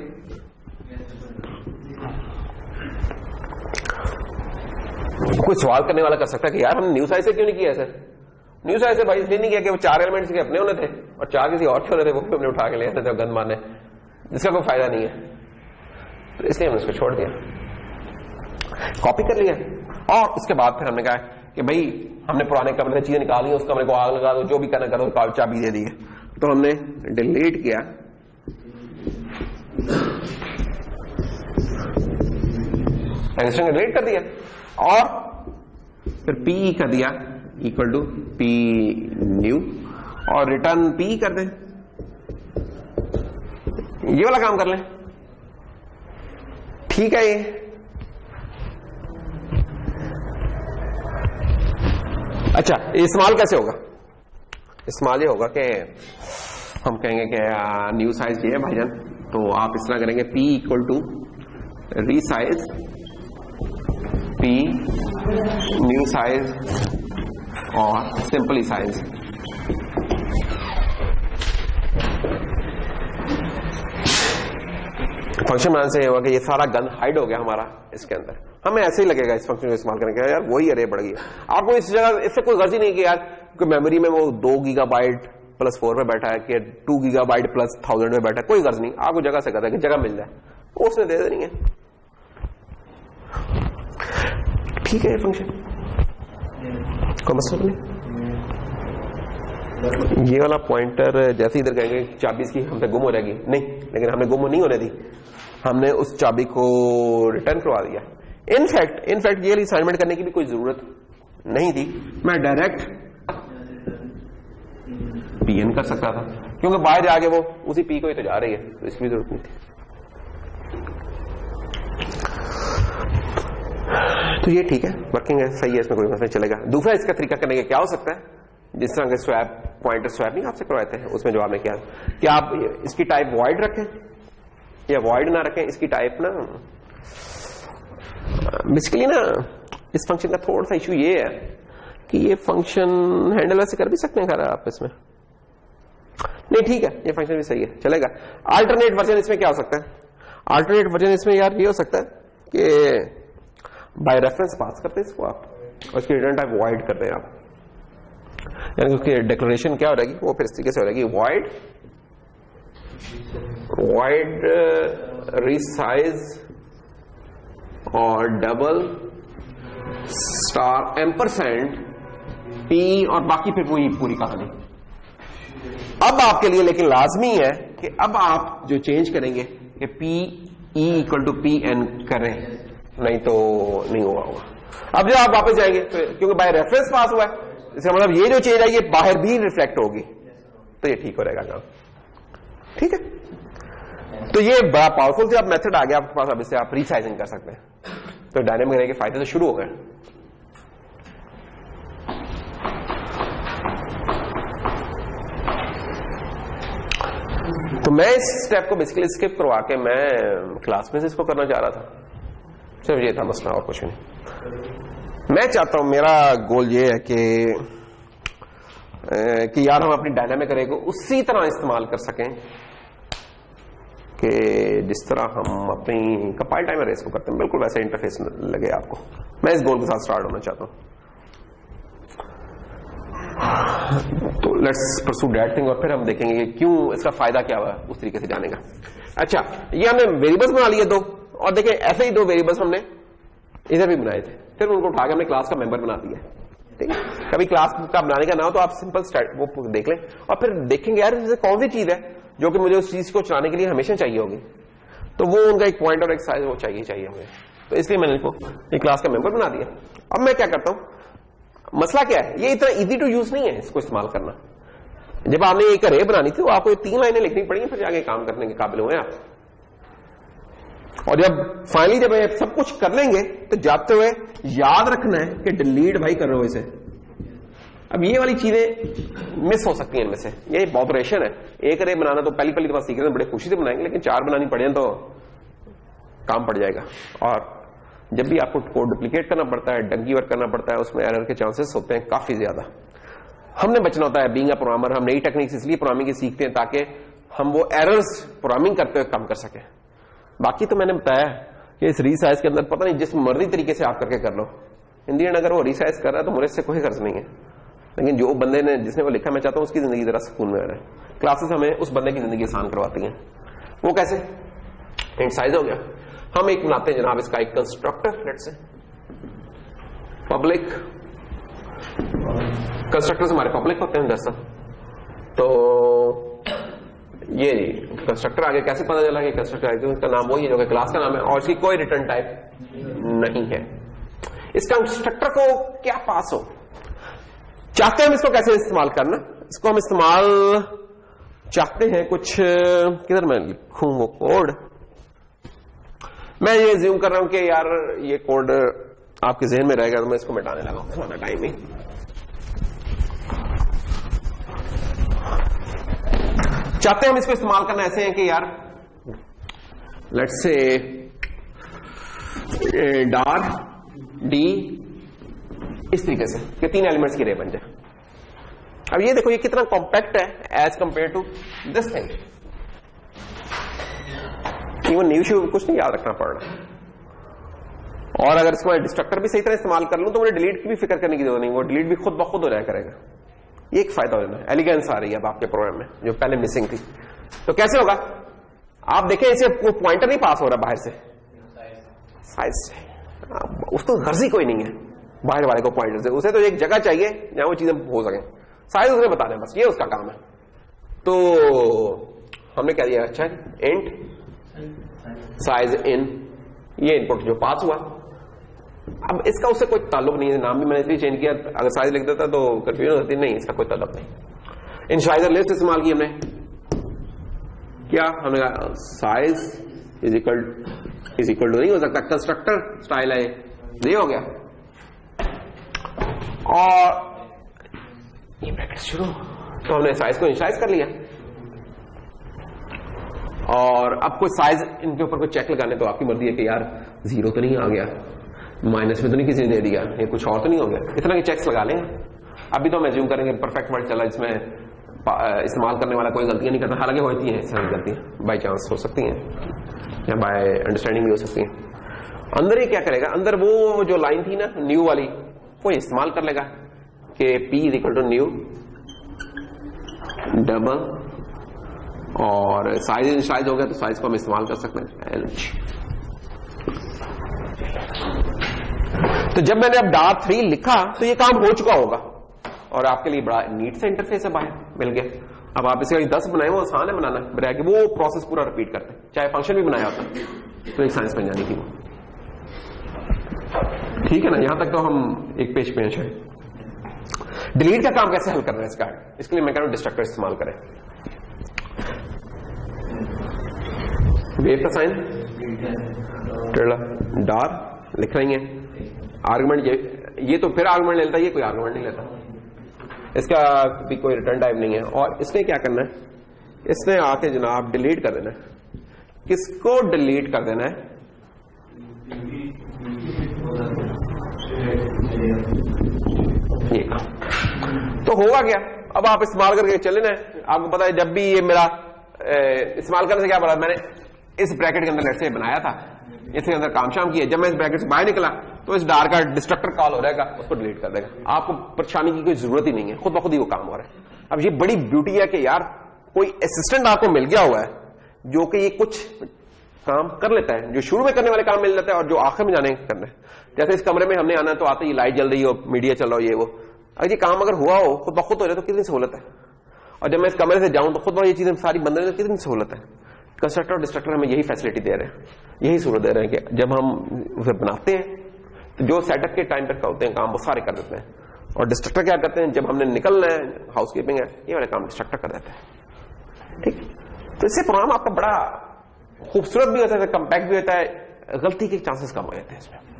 कोई सवाल करने वाला कर सकता है कि यार हमने न्यू साइज से क्यों नहीं किया सर, न्यू साइज से भाई इसलिए नहीं किया कि वो चार एलिमेंट्स के अपने होने थे और चार किसी और के होने थे, वो भी हमने उठा के ले आते थे गंद मारने, जिसका कोई फायदा नहीं है, तो इसलिए हमने उसको छोड़ दिया, कॉपी कर लिया। और उसके बाद फिर हमने कहा कि भाई हमने पुराने कमरे से चीजें निकाली, उस कमरे को आग लगा दो, जो भी करना करो, चाबी दे दी है, तो हमने डिलीट किया, डिलीट कर दिया, और फिर पी कर दिया इक्वल टू पी न्यू, और रिटर्न पी कर दें, ये वाला काम कर लें, ठीक है। ये अच्छा, इस्तेमाल कैसे होगा, इस्तेमाल ये होगा कि हम कहेंगे कि न्यू साइज ये है भाईजान, तो आप इस तरह करेंगे p equal to resize p new size और सिंपली साइज, फंक्शन बनाने से होगा कि ये सारा गन हाइड हो गया हमारा इसके अंदर, हमें ऐसे ही लगेगा इस फंक्शन को इस्तेमाल करेंगे यार वही अरे बढ़ गई, आपको इस जगह इससे कोई गर्ज ही नहीं कि यार मेमोरी में वो दो गीगाबाइट प्लस फोर पे बैठा है कि टू गीगाबाइट प्लस थाउजेंड में बैठा है, कोई गर्ज नहीं, आपको जगह से कहता है कि जगह मिल जाए, वो उसने दे देनी है, ठीक है। ये फंक्शन कोई मसला नहीं, ये वाला पॉइंटर जैसे इधर कहेंगे चाबी इसकी हमसे गुम हो जाएगी, नहीं, लेकिन हमने गुम नहीं होने दी, हमने उस चाबी को रिटर्न करवा दिया। इनफैक्ट इनफैक्ट ये असाइनमेंट करने की भी कोई जरूरत नहीं थी, मैं डायरेक्ट पीएन कर सकता था, क्योंकि बाहर जाके वो उसी पी को ही तो जा रही है, तो इसकी भी जरूरत नहीं थी। तो ये ठीक है, वर्किंग है, सही है, इसमें कोई मसला चलेगा। दूसरा इसका तरीका करने का क्या हो सकता है, जिस तरह के स्वैप पॉइंटर स्वैप नहीं आपसे करवाते हैं, उसमें जो आपने किया कि आप इसकी टाइप वॉइड रखें या वॉइड ना रखें, इसकी टाइप ना बेसिकली ना इस फंक्शन का थोड़ा सा इशू ये है कि ये फंक्शन हैंडल वैसे कर भी सकते हैं, खैर आप इसमें नहीं, ठीक है, ये फंक्शन भी सही है, चलेगा। अल्टरनेट वर्जन इसमें क्या हो सकता है, अल्टरनेट वर्जन इसमें यार ये हो सकता है कि बाय रेफरेंस पास करते हैं इसको आप, और इसकी रिटर्न टाइप वॉइड करते हैं आप, यानी उसकी डिक्लेरेशन क्या हो जाएगी, वो फिर इस तरीके से हो जाएगी वॉइड वॉइड रीसाइज और डबल स्टार एम्परसेंड पी, और बाकी फिर वही पूरी कहानी। अब आपके लिए लेकिन लाजमी है कि अब आप जो चेंज करेंगे कि p e equal to p n करें, नहीं तो नहीं हुआ होगा। अब जब आप वापस जाएंगे तो क्योंकि बाय रेफरेंस पास हुआ है, इसका मतलब ये जो चेंज है ये बाहर भी रिफ्लेक्ट होगी, तो ये ठीक हो रहेगा काम, ठीक है। तो ये बड़ा पावरफुल से अब मेथड आ गया आपके पास, अब इससे आप रीसाइजिंग कर सकते हैं, तो डायनेमिक रहने के फायदे तो शुरू हो गए। तो मैं इस स्टेप को बेसिकली स्किप करवा के मैं क्लास में से इसको करना चाह रहा था, सिर्फ ये था मसला और कुछ नहीं। मैं चाहता हूं, मेरा गोल ये है कि कि यार हम अपनी डायनामिक अरे को उसी तरह इस्तेमाल कर सकें कि जिस तरह हम अपनी कंपाइल टाइम अरेज को करते हैं, बिल्कुल वैसे इंटरफेस लगे आपको। मैं इस गोल के साथ स्टार्ट होना चाहता हूं। तो लेट्स परसू दैट थिंग, और फिर हम देखेंगे कि क्यों इसका फायदा क्या हुआ उस तरीके से जाने का। अच्छा, ये हमने वेरिएबल्स बना लिए दो, और देखिए ऐसे ही दो वेरिएबल्स हमने इधर भी बनाए थे, फिर उनको उठा के हमने क्लास का मेंबर बना दिया। ठीक है, कभी क्लास का बनाने का ना हो तो आप सिंपल स्टार्ट वो देख लें, और फिर देखेंगे यार जैसे कौन सी चीज है जो कि मुझे उस चीज को चलाने के लिए हमेशा चाहिए होगी, तो वो उनका एक पॉइंट और एक साइज वो चाहिए चाहिए हमें, तो इसलिए मैंने इनको एक क्लास का मेंबर बना दिया। अब मैं क्या करता हूं, मसला क्या है, ये इतना इजी टू यूज नहीं है इसको इस्तेमाल करना। जब आपने एक अरे बनानी थी तो आपको तीन लाइनें लिखनी पड़ी, फिर जाके काम करने के काबिल हुए आप। और जब फाइनली जब सब कुछ कर लेंगे तो जाते हुए याद रखना है कि डिलीट भाई कर रहे हो इसे। अब ये वाली चीजें मिस हो सकती हैं इनमें से, ये ऑपरेशन है। एक अरे बनाना तो पहली पहली दफा सीख रहे हैं, बड़े खुशी से बनाएंगे, लेकिन चार बनानी पड़े तो काम पड़ जाएगा। और जब भी आपको कोड डुप्लीकेट करना पड़ता है, डंकी वर्क करना पड़ता है, उसमें एरर के चांसेस होते हैं काफी ज्यादा। हमने बचना होता है बीइंग अ प्रोग्रामर। हम नई टेक्निक्स इसलिए प्रोग्रामिंग की सीखते हैं ताकि हम वो एरर्स प्रोग्रामिंग करते हुए कम कर सकें। बाकी तो मैंने बताया कि इस रीसाइज के अंदर पता नहीं जिस मर्जी तरीके से आप करके कर लो, इन दी एंड अगर वो रीसाइज कर रहा है तो मुझे इससे कोई गर्ज नहीं है, लेकिन जो बंदे ने जिसने वो लिखा, मैं चाहता हूं उसकी जिंदगी जरा सुकून में रहे। क्लासेस हमें उस बंदे की जिंदगी आसान करवाती हैं। वो कैसे? इंट साइज हो गया, हम एक बनाते हैं जनाब इसका एक constructor, let's say public. Constructors हमारे पब्लिक होते हैं दरअसल। तो ये कंस्ट्रक्टर आगे कैसे पता चला कि कंस्ट्रक्टर का नाम वही है जो कि क्लास का नाम है, और इसकी कोई रिटर्न टाइप नहीं है। इस कंस्ट्रक्टर को क्या पास हो चाहते हैं हम इसको कैसे इस्तेमाल करना, इसको हम इस्तेमाल चाहते हैं कुछ, किधर मैं लिखूं वो कोड। मैं ये ज्यूम कर रहा हूं कि यार ये कोड आपके जहन में रहेगा, तो मैं इसको मिटाने लगा हूं थोड़ा टाइम ही। चाहते हैं हम इसको इस्तेमाल करना ऐसे है कि यार लेट्स से डार डी इस तरीके से कि तीन एलिमेंट्स की रे बन जाए। अब ये देखो ये कितना कॉम्पैक्ट है as compare to this thing. Even new शू कुछ नहीं याद रखना पड़ रहा, और अगर इसको मैं डिस्ट्रक्टर भी सही तरह इस्तेमाल कर लूं तो मुझे डिलीट की भी फिक्र करने की जरूरत नहीं, वो डिलीट भी खुद ब खुद हो जाया करेगा। ये एक फायदा हो जाना है, एलिगेंस आ रही है अब आपके प्रोग्राम में जो पहले मिसिंग थी। तो कैसे होगा आप देखें, इसे पॉइंटर नहीं पास हो रहा बाहर से, साइज से, उसको गर्जी कोई नहीं है बाहर वाले को पॉइंटर से, उसे तो एक जगह चाहिए जहां वो चीजें हो सके, साइज उसने बताना है, बस ये उसका काम है। तो हमने कह दिया अच्छा इंट साइज इन, ये इनपुट जो पास हुआ। अब इसका उससे कोई ताल्लुक नहीं है, नाम भी मैंने इसलिए चेंज किया, अगर साइज लिख देता तो कंफ्यूजन होती, नहीं इसका कोई ताल्लुक नहीं। इनिशियलाइजर लिस्ट इस्तेमाल की हमने, क्या हमने कहा size is equal is equal to नहीं हो सकता, कंस्ट्रक्टर स्टाइल है ये हो गया, और ये ब्रैकेट शुरू, तो हमने साइज को इनिशियलाइज कर लिया। और अब कोई साइज इनके ऊपर कोई चेक लगाने तो आपकी मर्जी है कि यार जीरो तो नहीं आ गया, माइनस में तो नहीं किसी ने दे दिया, ये कुछ और तो नहीं हो गया, इतना के चेक्स लगा लें। अभी तो हम एज्यूम करेंगे परफेक्ट वर्ड चला जिसमें इस्तेमाल करने वाला कोई गलतियां नहीं करता, हालांकि होती हैं सारी गलतियां बाई चांस हो सकती हैं या बाय अंडरस्टैंडिंग भी हो सकती हैं। अंदर ये क्या करेगा, अंदर वो जो लाइन थी ना न्यू वाली, वो इस्तेमाल कर लेगा कि P is equal to new double, और साइज इनिशियलाइज हो गया तो साइज को हम इस्तेमाल कर सकते हैं एच। तो जब मैंने अब डार थ्री लिखा तो ये काम हो चुका होगा, और आपके लिए बड़ा नीट से इंटरफेस है बाहर मिल गया। अब आप इसके दस बनाए, वो आसान है बनाना, बजाय कि वो प्रोसेस पूरा रिपीट करते हैं, चाहे फंक्शन भी बनाया होता तो एक साइंस बन जानी थी वो। ठीक है ना, यहां तक तो हम एक पेज पे हैं। डिलीट का काम कैसे हल करना है इसका, इसके लिए मैं कह रहा हूं डिस्ट्रक्टर इस्तेमाल करें। वेव का साइन डार लिख रही है, आर्गुमेंट ये ये तो फिर आर्गुमेंट लेता है, ये कोई आर्गुमेंट नहीं लेता, इसका भी कोई रिटर्न टाइप नहीं है। और इसने क्या करना है, इसने आके जनाब डिलीट कर देना है। किसको डिलीट कर देना है, ये तो होगा क्या, अब आप इस्तेमाल करके चले ना, आपको पता है जब भी ये मेरा इस्तेमाल करने से क्या पता, मैंने इस ब्रैकेट के अंदर लेट से बनाया था, इसके अंदर काम शाम किया, जब मैं इस ब्रैकेट से बाहर निकला तो इस डार का डिस्ट्रक्टर कॉल हो जाएगा, उसको डिलीट कर देगा। आपको परेशानी की कोई जरूरत ही नहीं है, खुद ब खुद ही वो काम हो रहा है। अब ये बड़ी ब्यूटी है कि यार कोई असिस्टेंट आपको मिल गया हुआ है जो कि ये कुछ काम कर लेता है, जो शुरू में करने वाले काम मिल जाता है और जो आखिर में जाने करना है। जैसे इस कमरे में हमने आना है तो आते ही लाइट जल रही हो, मीडिया चल रहा हो, ये वो, अगर ये काम अगर हुआ हो खुद ब खुद हो जाए तो कितनी सहूलत है। और जब मैं इस कमरे से जाऊं तो खुद ब ये चीजें सारी बंद तो कितनी सहूलत है। कंस्ट्रक्टर और डिस्ट्रक्टर हमें यही फैसिलिटी दे रहे हैं, यही सूरत दे रहे हैं कि जब हम उसे बनाते हैं तो जो सेटअप के टाइम पर होते हैं काम वो सारे कर देते हैं, और डिस्ट्रक्टर क्या करते हैं, जब हमने निकलना है, हाउसकीपिंग है, ये वाले काम डिस्ट्रक्टर कर देते हैं। ठीक, तो इससे प्रोग्राम आपका बड़ा खूबसूरत भी होता है, कम्पैक्ट भी होता है, गलती के चांसेस कम हो जाते हैं इसमें।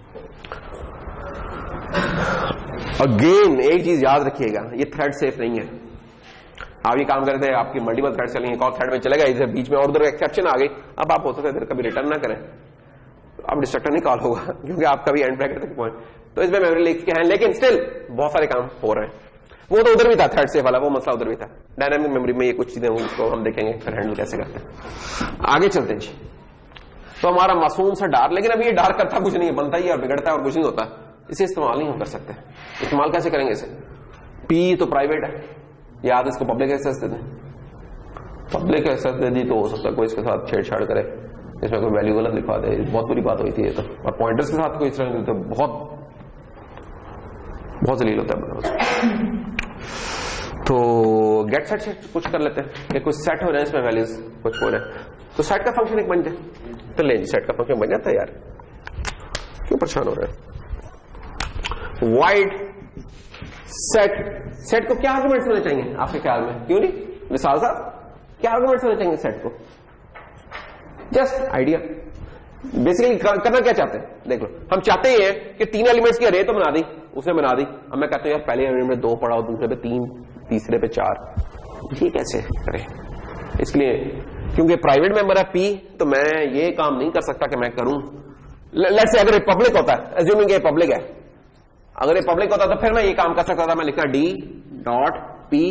अगेन एक चीज याद रखिएगा, ये थ्रेड सेफ नहीं है। आप ये काम कर रहे थे, आपकी मल्टीपल थ्रेड चलेंगे, एक और थ्रेड में चलेगा, इधर बीच में और उधर एक्सेप्शन आ गई, अब आप हो सकता है इधर कभी रिटर्न ना करें, अब डिस्ट्रक्टर नहीं कॉल होगा क्योंकि आपका भी एंड ब्रैकेट तक पहुंच। तो इसमें मेमोरी लीक्स के हैं, लेकिन स्टिल बहुत सारे काम हो रहे हैं। वो तो उधर भी था, थ्रेड सेफ वाला वो मसला उधर भी था। डायनामिक मेमोरी में ये कुछ चीजें होंगी, उसको हम देखेंगे फिर हैंडल कैसे करते हैं। आगे चलते हैं जी। तो हमारा मासूम सा डार, लेकिन अभी ये डार करता कुछ नहीं है, बनता ही है और बिगड़ता है और कुछ नहीं होता, इसे इस्तेमाल नहीं हम कर सकते। इस्तेमाल कैसे करेंगे इसे? पी तो प्राइवेट है, या तो इसको पब्लिक एक्सेस दे दें। पब्लिक एक्सेस दे दी तो हो सकता है कोई इसके साथ छेड़छाड़ करे, इसमें कोई वैल्यू गलत लिखवा दे, बहुत बुरी बात हुई थी ये तो। और पॉइंटर्स के साथ कोई इस तरह तो बहुत बहुत जलील होता है। तो गेट सेट से कुछ कर लेते हैं कि कुछ सेट हो जाए इसमें वैल्यूज कुछ हो जाए, तो सेट का फंक्शन एक बन जाए। तो ले सेट का फंक्शन बन जाता है यार, क्यों परेशान हो रहे हैं। वाइड सेट, सेट को क्या आर्गुमेंट्स होने चाहिए आपके ख्याल में? क्यों नहीं मिसाल साहब, क्या आर्गुमेंट्स होने चाहिए सेट को? Just idea. बेसिकली करना क्या चाहते हैं, देख लो, हम चाहते ही हैं कि तीन एलिमेंट्स की अरे तो बना दी, उसने बना दी। अब मैं कहता हूं यार पहले एलिमेंट में दो पढ़ाओ, दूसरे पे तीन, तीसरे पे चार, ये कैसे करें? इसलिए क्योंकि प्राइवेट मेंबर है पी, तो मैं ये काम नहीं कर सकता कि मैं करूं। लेट्स से अगर ये पब्लिक होता है, एज्यूमिंग ये पब्लिक है, अगर ये पब्लिक होता तो फिर मैं ये काम कर सकता था, मैं लिखता डी डॉट पी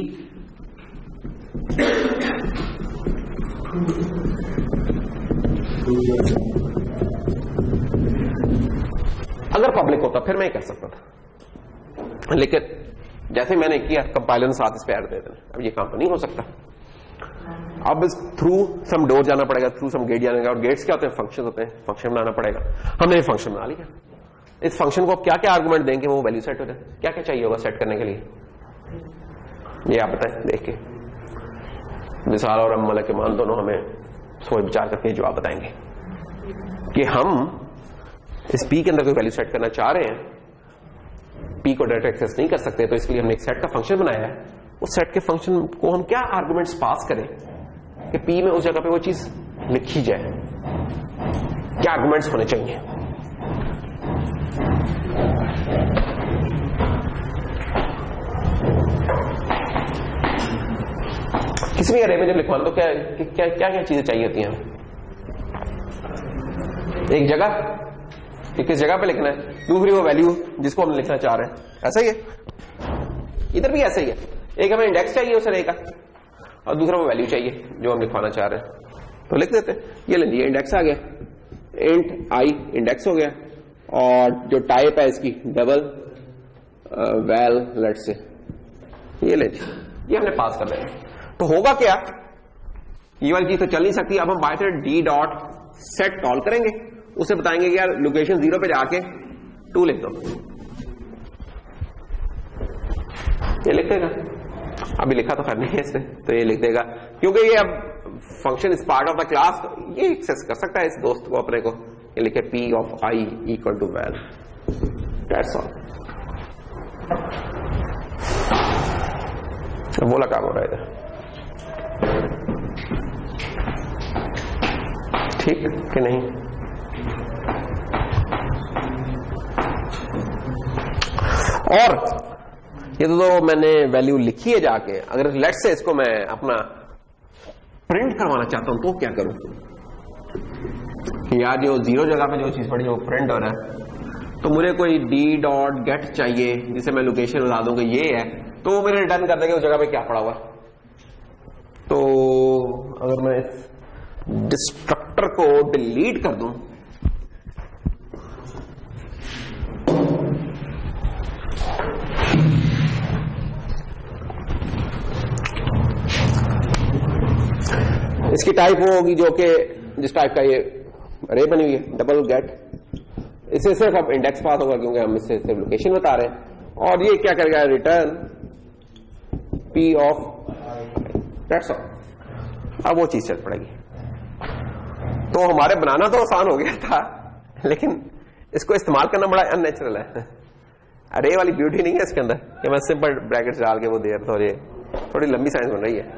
अगर पब्लिक होता फिर मैं कर सकता था, लेकिन जैसे मैंने किया कंपाइलर साथ इस पे ऐड दे देना, अब ये काम तो नहीं हो सकता। अब थ्रू सम डोर जाना पड़ेगा, थ्रू सम गेट जाना, और गेट्स क्या होते हैं? फंक्शन होते हैं, फंक्शन बनाना पड़ेगा। हमने ये फंक्शन बना लिया, इस फंक्शन को क्या क्या आर्गुमेंट देंगे वो वैल्यू सेट हो जाए। क्या क्या चाहिए होगा सेट करने के लिए, ये आप बताएं देख के। मिसाल और अम्मल के मान दोनों हमें सोच विचार करके जवाब बताएंगे कि हम इस पी के अंदर कोई वैल्यू सेट करना चाह रहे हैं, पी को डायरेक्ट एक्सेस नहीं कर सकते, तो इसलिए हमने एक सेट का फंक्शन बनाया है। उस सेट के फंक्शन को हम क्या आर्गुमेंट्स पास करें कि पी में उस जगह पे वो चीज लिखी जाए, क्या आर्गुमेंट्स होने चाहिए। किसी भी अरे में जब लिखवाना तो क्या क्या क्या क्या चीजें चाहिए होती हैं? एक जगह कि किस जगह पे लिखना है, दूसरी वो वैल्यू जिसको हम लिखना चाह रहे हैं, ऐसा ही है। इधर भी ऐसा ही है, एक हमें इंडेक्स चाहिए उस अरे का और दूसरा वो वैल्यू चाहिए जो हम लिखवाना चाह रहे हैं, तो लिख देते हैं। ये लीजिए इंडेक्स आ गया, इंट आई इंडेक्स हो गया, और जो टाइप है इसकी डबल वैल लेट्स से, ये लीजिए, ये हमने पास कर दिया। तो होगा क्या, ये वाली चीज तो चल नहीं सकती। अब हम by d dot set call करेंगे, उसे बताएंगे कि यार लोकेशन जीरो पे जाके टू लिख दो, ये लिख देगा। अभी लिखा तो खैर नहीं है इसने, तो ये लिख देगा क्योंकि ये अब function is part of the class, ये एक्सेस कर सकता है इस दोस्त को अपने को। ये लिखे p of i equal to val, that's all. बोला काम हो रहा है इधर, ठीक कि नहीं? और ये तो, तो मैंने वैल्यू लिखी है जाके, अगर लेट्स से इसको मैं अपना प्रिंट करवाना चाहता हूं तो क्या करूं कि यार जो जीरो जगह पे जो चीज पड़ी है वो प्रिंट हो रहा है, तो मुझे कोई डी डॉट गेट चाहिए जिसे मैं लोकेशन बता दूं कि ये है, तो वो मेरे रिटर्न कर देगा उस जगह पे क्या पड़ा हुआ। तो अगर मैं इस डिस्ट्रक्टर को डिलीट कर दूं इसकी टाइप वो होगी जो कि जिस टाइप का ये अरे बनी हुई है, डबल गेट। इससे सिर्फ अब इंडेक्स पास होगा क्योंकि हम इससे सिर्फ लोकेशन बता रहे हैं। और ये क्या करेगा, return p of that's all. अब वो चीज चल पड़ेगी। तो हमारे बनाना तो आसान हो गया था, लेकिन इसको इस्तेमाल करना बड़ा अननेचुरल है। अरे वाली ब्यूटी नहीं है इसके अंदर कि मैं सिंपल ब्रैकेट्स डाल के वो दे रहा, ये थोड़ी लंबी साइंस बन रही है।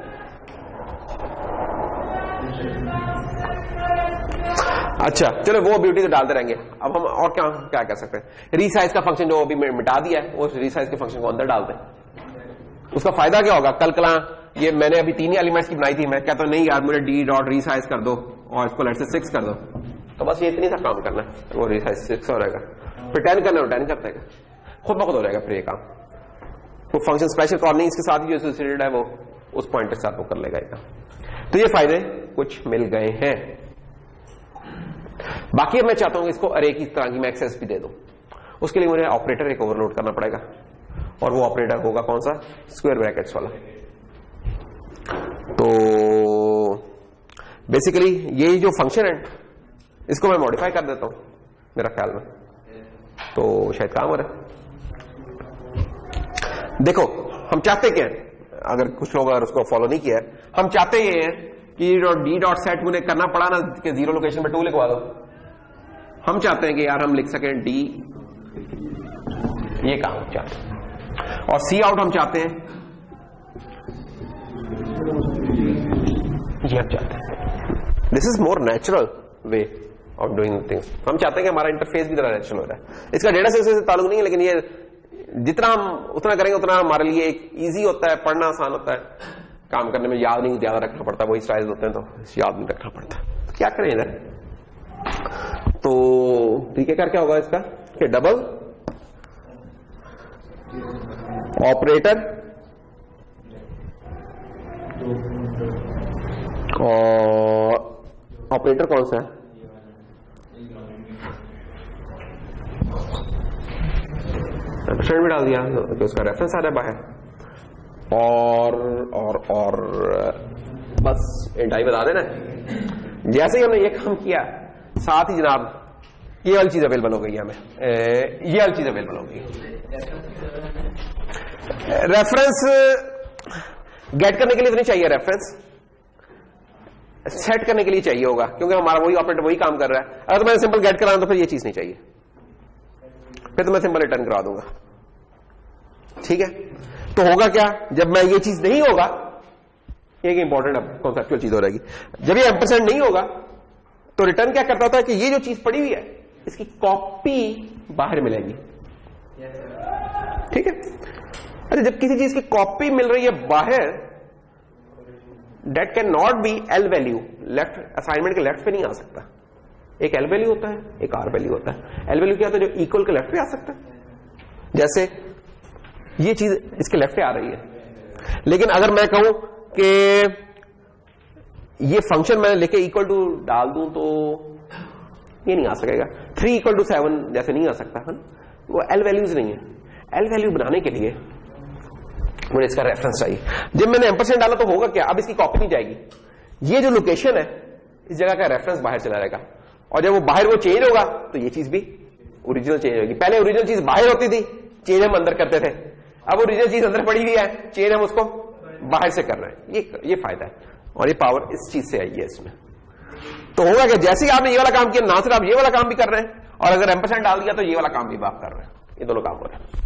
अच्छा चलो वो ब्यूटी तो डालते रहेंगे। अब हम और क्या क्या कर सकते हैं, रीसाइज का फंक्शन जो अभी मिटा दिया है, वो रीसाइज के फंक्शन को अंदर डालते हैं। उसका फायदा क्या होगा, कल कला ये मैंने अभी तीन ही एलिमेंट्स की बनाई थी, मैं कहता हूं नहीं यार मुझे डी डॉट रीसाइज कर दो और इसको लेट से सिक्स कर दो, तो बस ये इतनी सा काम करना है, वो रीसाइज सिक्स हो जाएगा। फिर टेन करना हो टेन कर देगा, खुद ब खुद हो जाएगा फिर ये काम। वो फंक्शन स्पेशल कॉल नहीं, इसके साथ ही जो एसोसिएटेड है वो उस पॉइंट के साथ वो कर लेगा ये काम। तो ये फायदे कुछ मिल गए हैं। बाकी अब मैं चाहता हूं इसको अरे की तरह की मैं एक्सेस भी दे दूं। उसके लिए मुझे ऑपरेटर एक ओवरलोड करना पड़ेगा, और वो ऑपरेटर होगा कौन सा, स्क्वायर ब्रैकेट्स वाला। तो बेसिकली ये जो फंक्शन है इसको मैं मॉडिफाई कर देता हूं मेरा ख्याल में, तो शायद काम हो रहा है। देखो हम चाहते क्या है, अगर कुछ लोग अगर उसको फॉलो नहीं किया है, हम चाहते ये हैं कि डी डॉट सेट मुझे करना पड़ा ना कि जीरो लोकेशन पे टू लिखवा दो। हम चाहते हैं कि यार हम लिख सकें डी, ये काम हम चाहते हैं। और सी आउट हम चाहते हैं, ये हम चाहते हैं। This is more natural way of doing things. हम चाहते हैं कि हमारा इंटरफेस भी तरह नेचुरल हो रहा है। इसका डेटा से ताल्लुक नहीं है, लेकिन ये जितना हम उतना करेंगे उतना हमारे लिए एक ईजी होता है, पढ़ना आसान होता है, काम करने में याद नहीं ज्यादा रखना पड़ता। वही स्टाइल होते हैं तो याद नहीं रखना पड़ता। तो क्या करें इधर, तो ठीक है, कर क्या होगा इसका कि डबल ऑपरेटर और ऑपरेटर कौन सा है, भी डाल दिया तो उसका रेफरेंस आ रहा है बाहर, और और और बस एंटाई बता देना। जैसे ही हमने ये काम किया साथ ही जनाब ये वाली चीज अवेलेबल हो गई हमें, ये वाली चीज अवेलेबल हो गई। रेफरेंस गेट करने के लिए तो नहीं चाहिए, रेफरेंस सेट करने के लिए चाहिए होगा, क्योंकि हमारा वही ऑपरेटर वही काम कर रहा है। अगर तो मैंने सिंपल गेट कराना तो फिर ये चीज नहीं चाहिए, फिर तो मैं सिंपल रिटर्न करा दूंगा। ठीक है, तो होगा क्या, जब मैं ये चीज नहीं होगा, एक इंपॉर्टेंट अब कॉन्सेप्चुअल चीज हो रहेगी, जब ये एम्परसेंड नहीं होगा तो रिटर्न क्या करता होता है कि ये जो चीज पड़ी हुई है इसकी कॉपी बाहर मिलेगी। ठीक है, अच्छा जब किसी चीज की कॉपी मिल रही है बाहर, that can not be L value, left assignment के लेफ्ट पे नहीं आ सकता। एक एल वैल्यू होता है, एक आर वैल्यू होता है। एल वैल्यू क्या होता है, जो इक्वल के लेफ्ट पे आ सकता है, जैसे ये चीज इसके लेफ्ट पे आ रही है। लेकिन अगर मैं कहूं कि ये फंक्शन मैं लेके इक्वल टू डाल दूं तो ये नहीं आ सकेगा। थ्री इक्वल टू सेवन जैसे नहीं आ सकता है, वो एल वैल्यूज नहीं है। एल वैल्यू बनाने के लिए मुझे इसका रेफरेंस चाहिए। जब मैंने एम्परसेंड डाला तो होगा क्या, अब इसकी कॉपी नहीं जाएगी, ये जो लोकेशन है इस जगह का रेफरेंस बाहर चला जाएगा, और जब वो बाहर वो चेंज होगा तो ये चीज भी ओरिजिनल चेंज होगी। पहले ओरिजिनल चीज बाहर होती थी, चेंज हम अंदर करते थे, अब ओरिजिनल चीज अंदर पड़ी हुई है, चेंज हम उसको बाहर से कर रहे हैं। ये ये फायदा है, और ये पावर इस चीज से आई है इसमें। तो होगा कि जैसे ही आपने ये वाला काम किया, ना सिर्फ आप ये वाला काम भी कर रहे हैं, और अगर एम्परसेंड डाल दिया तो ये वाला काम भी आप कर रहे हैं। ये दोनों काम हो रहे हैं,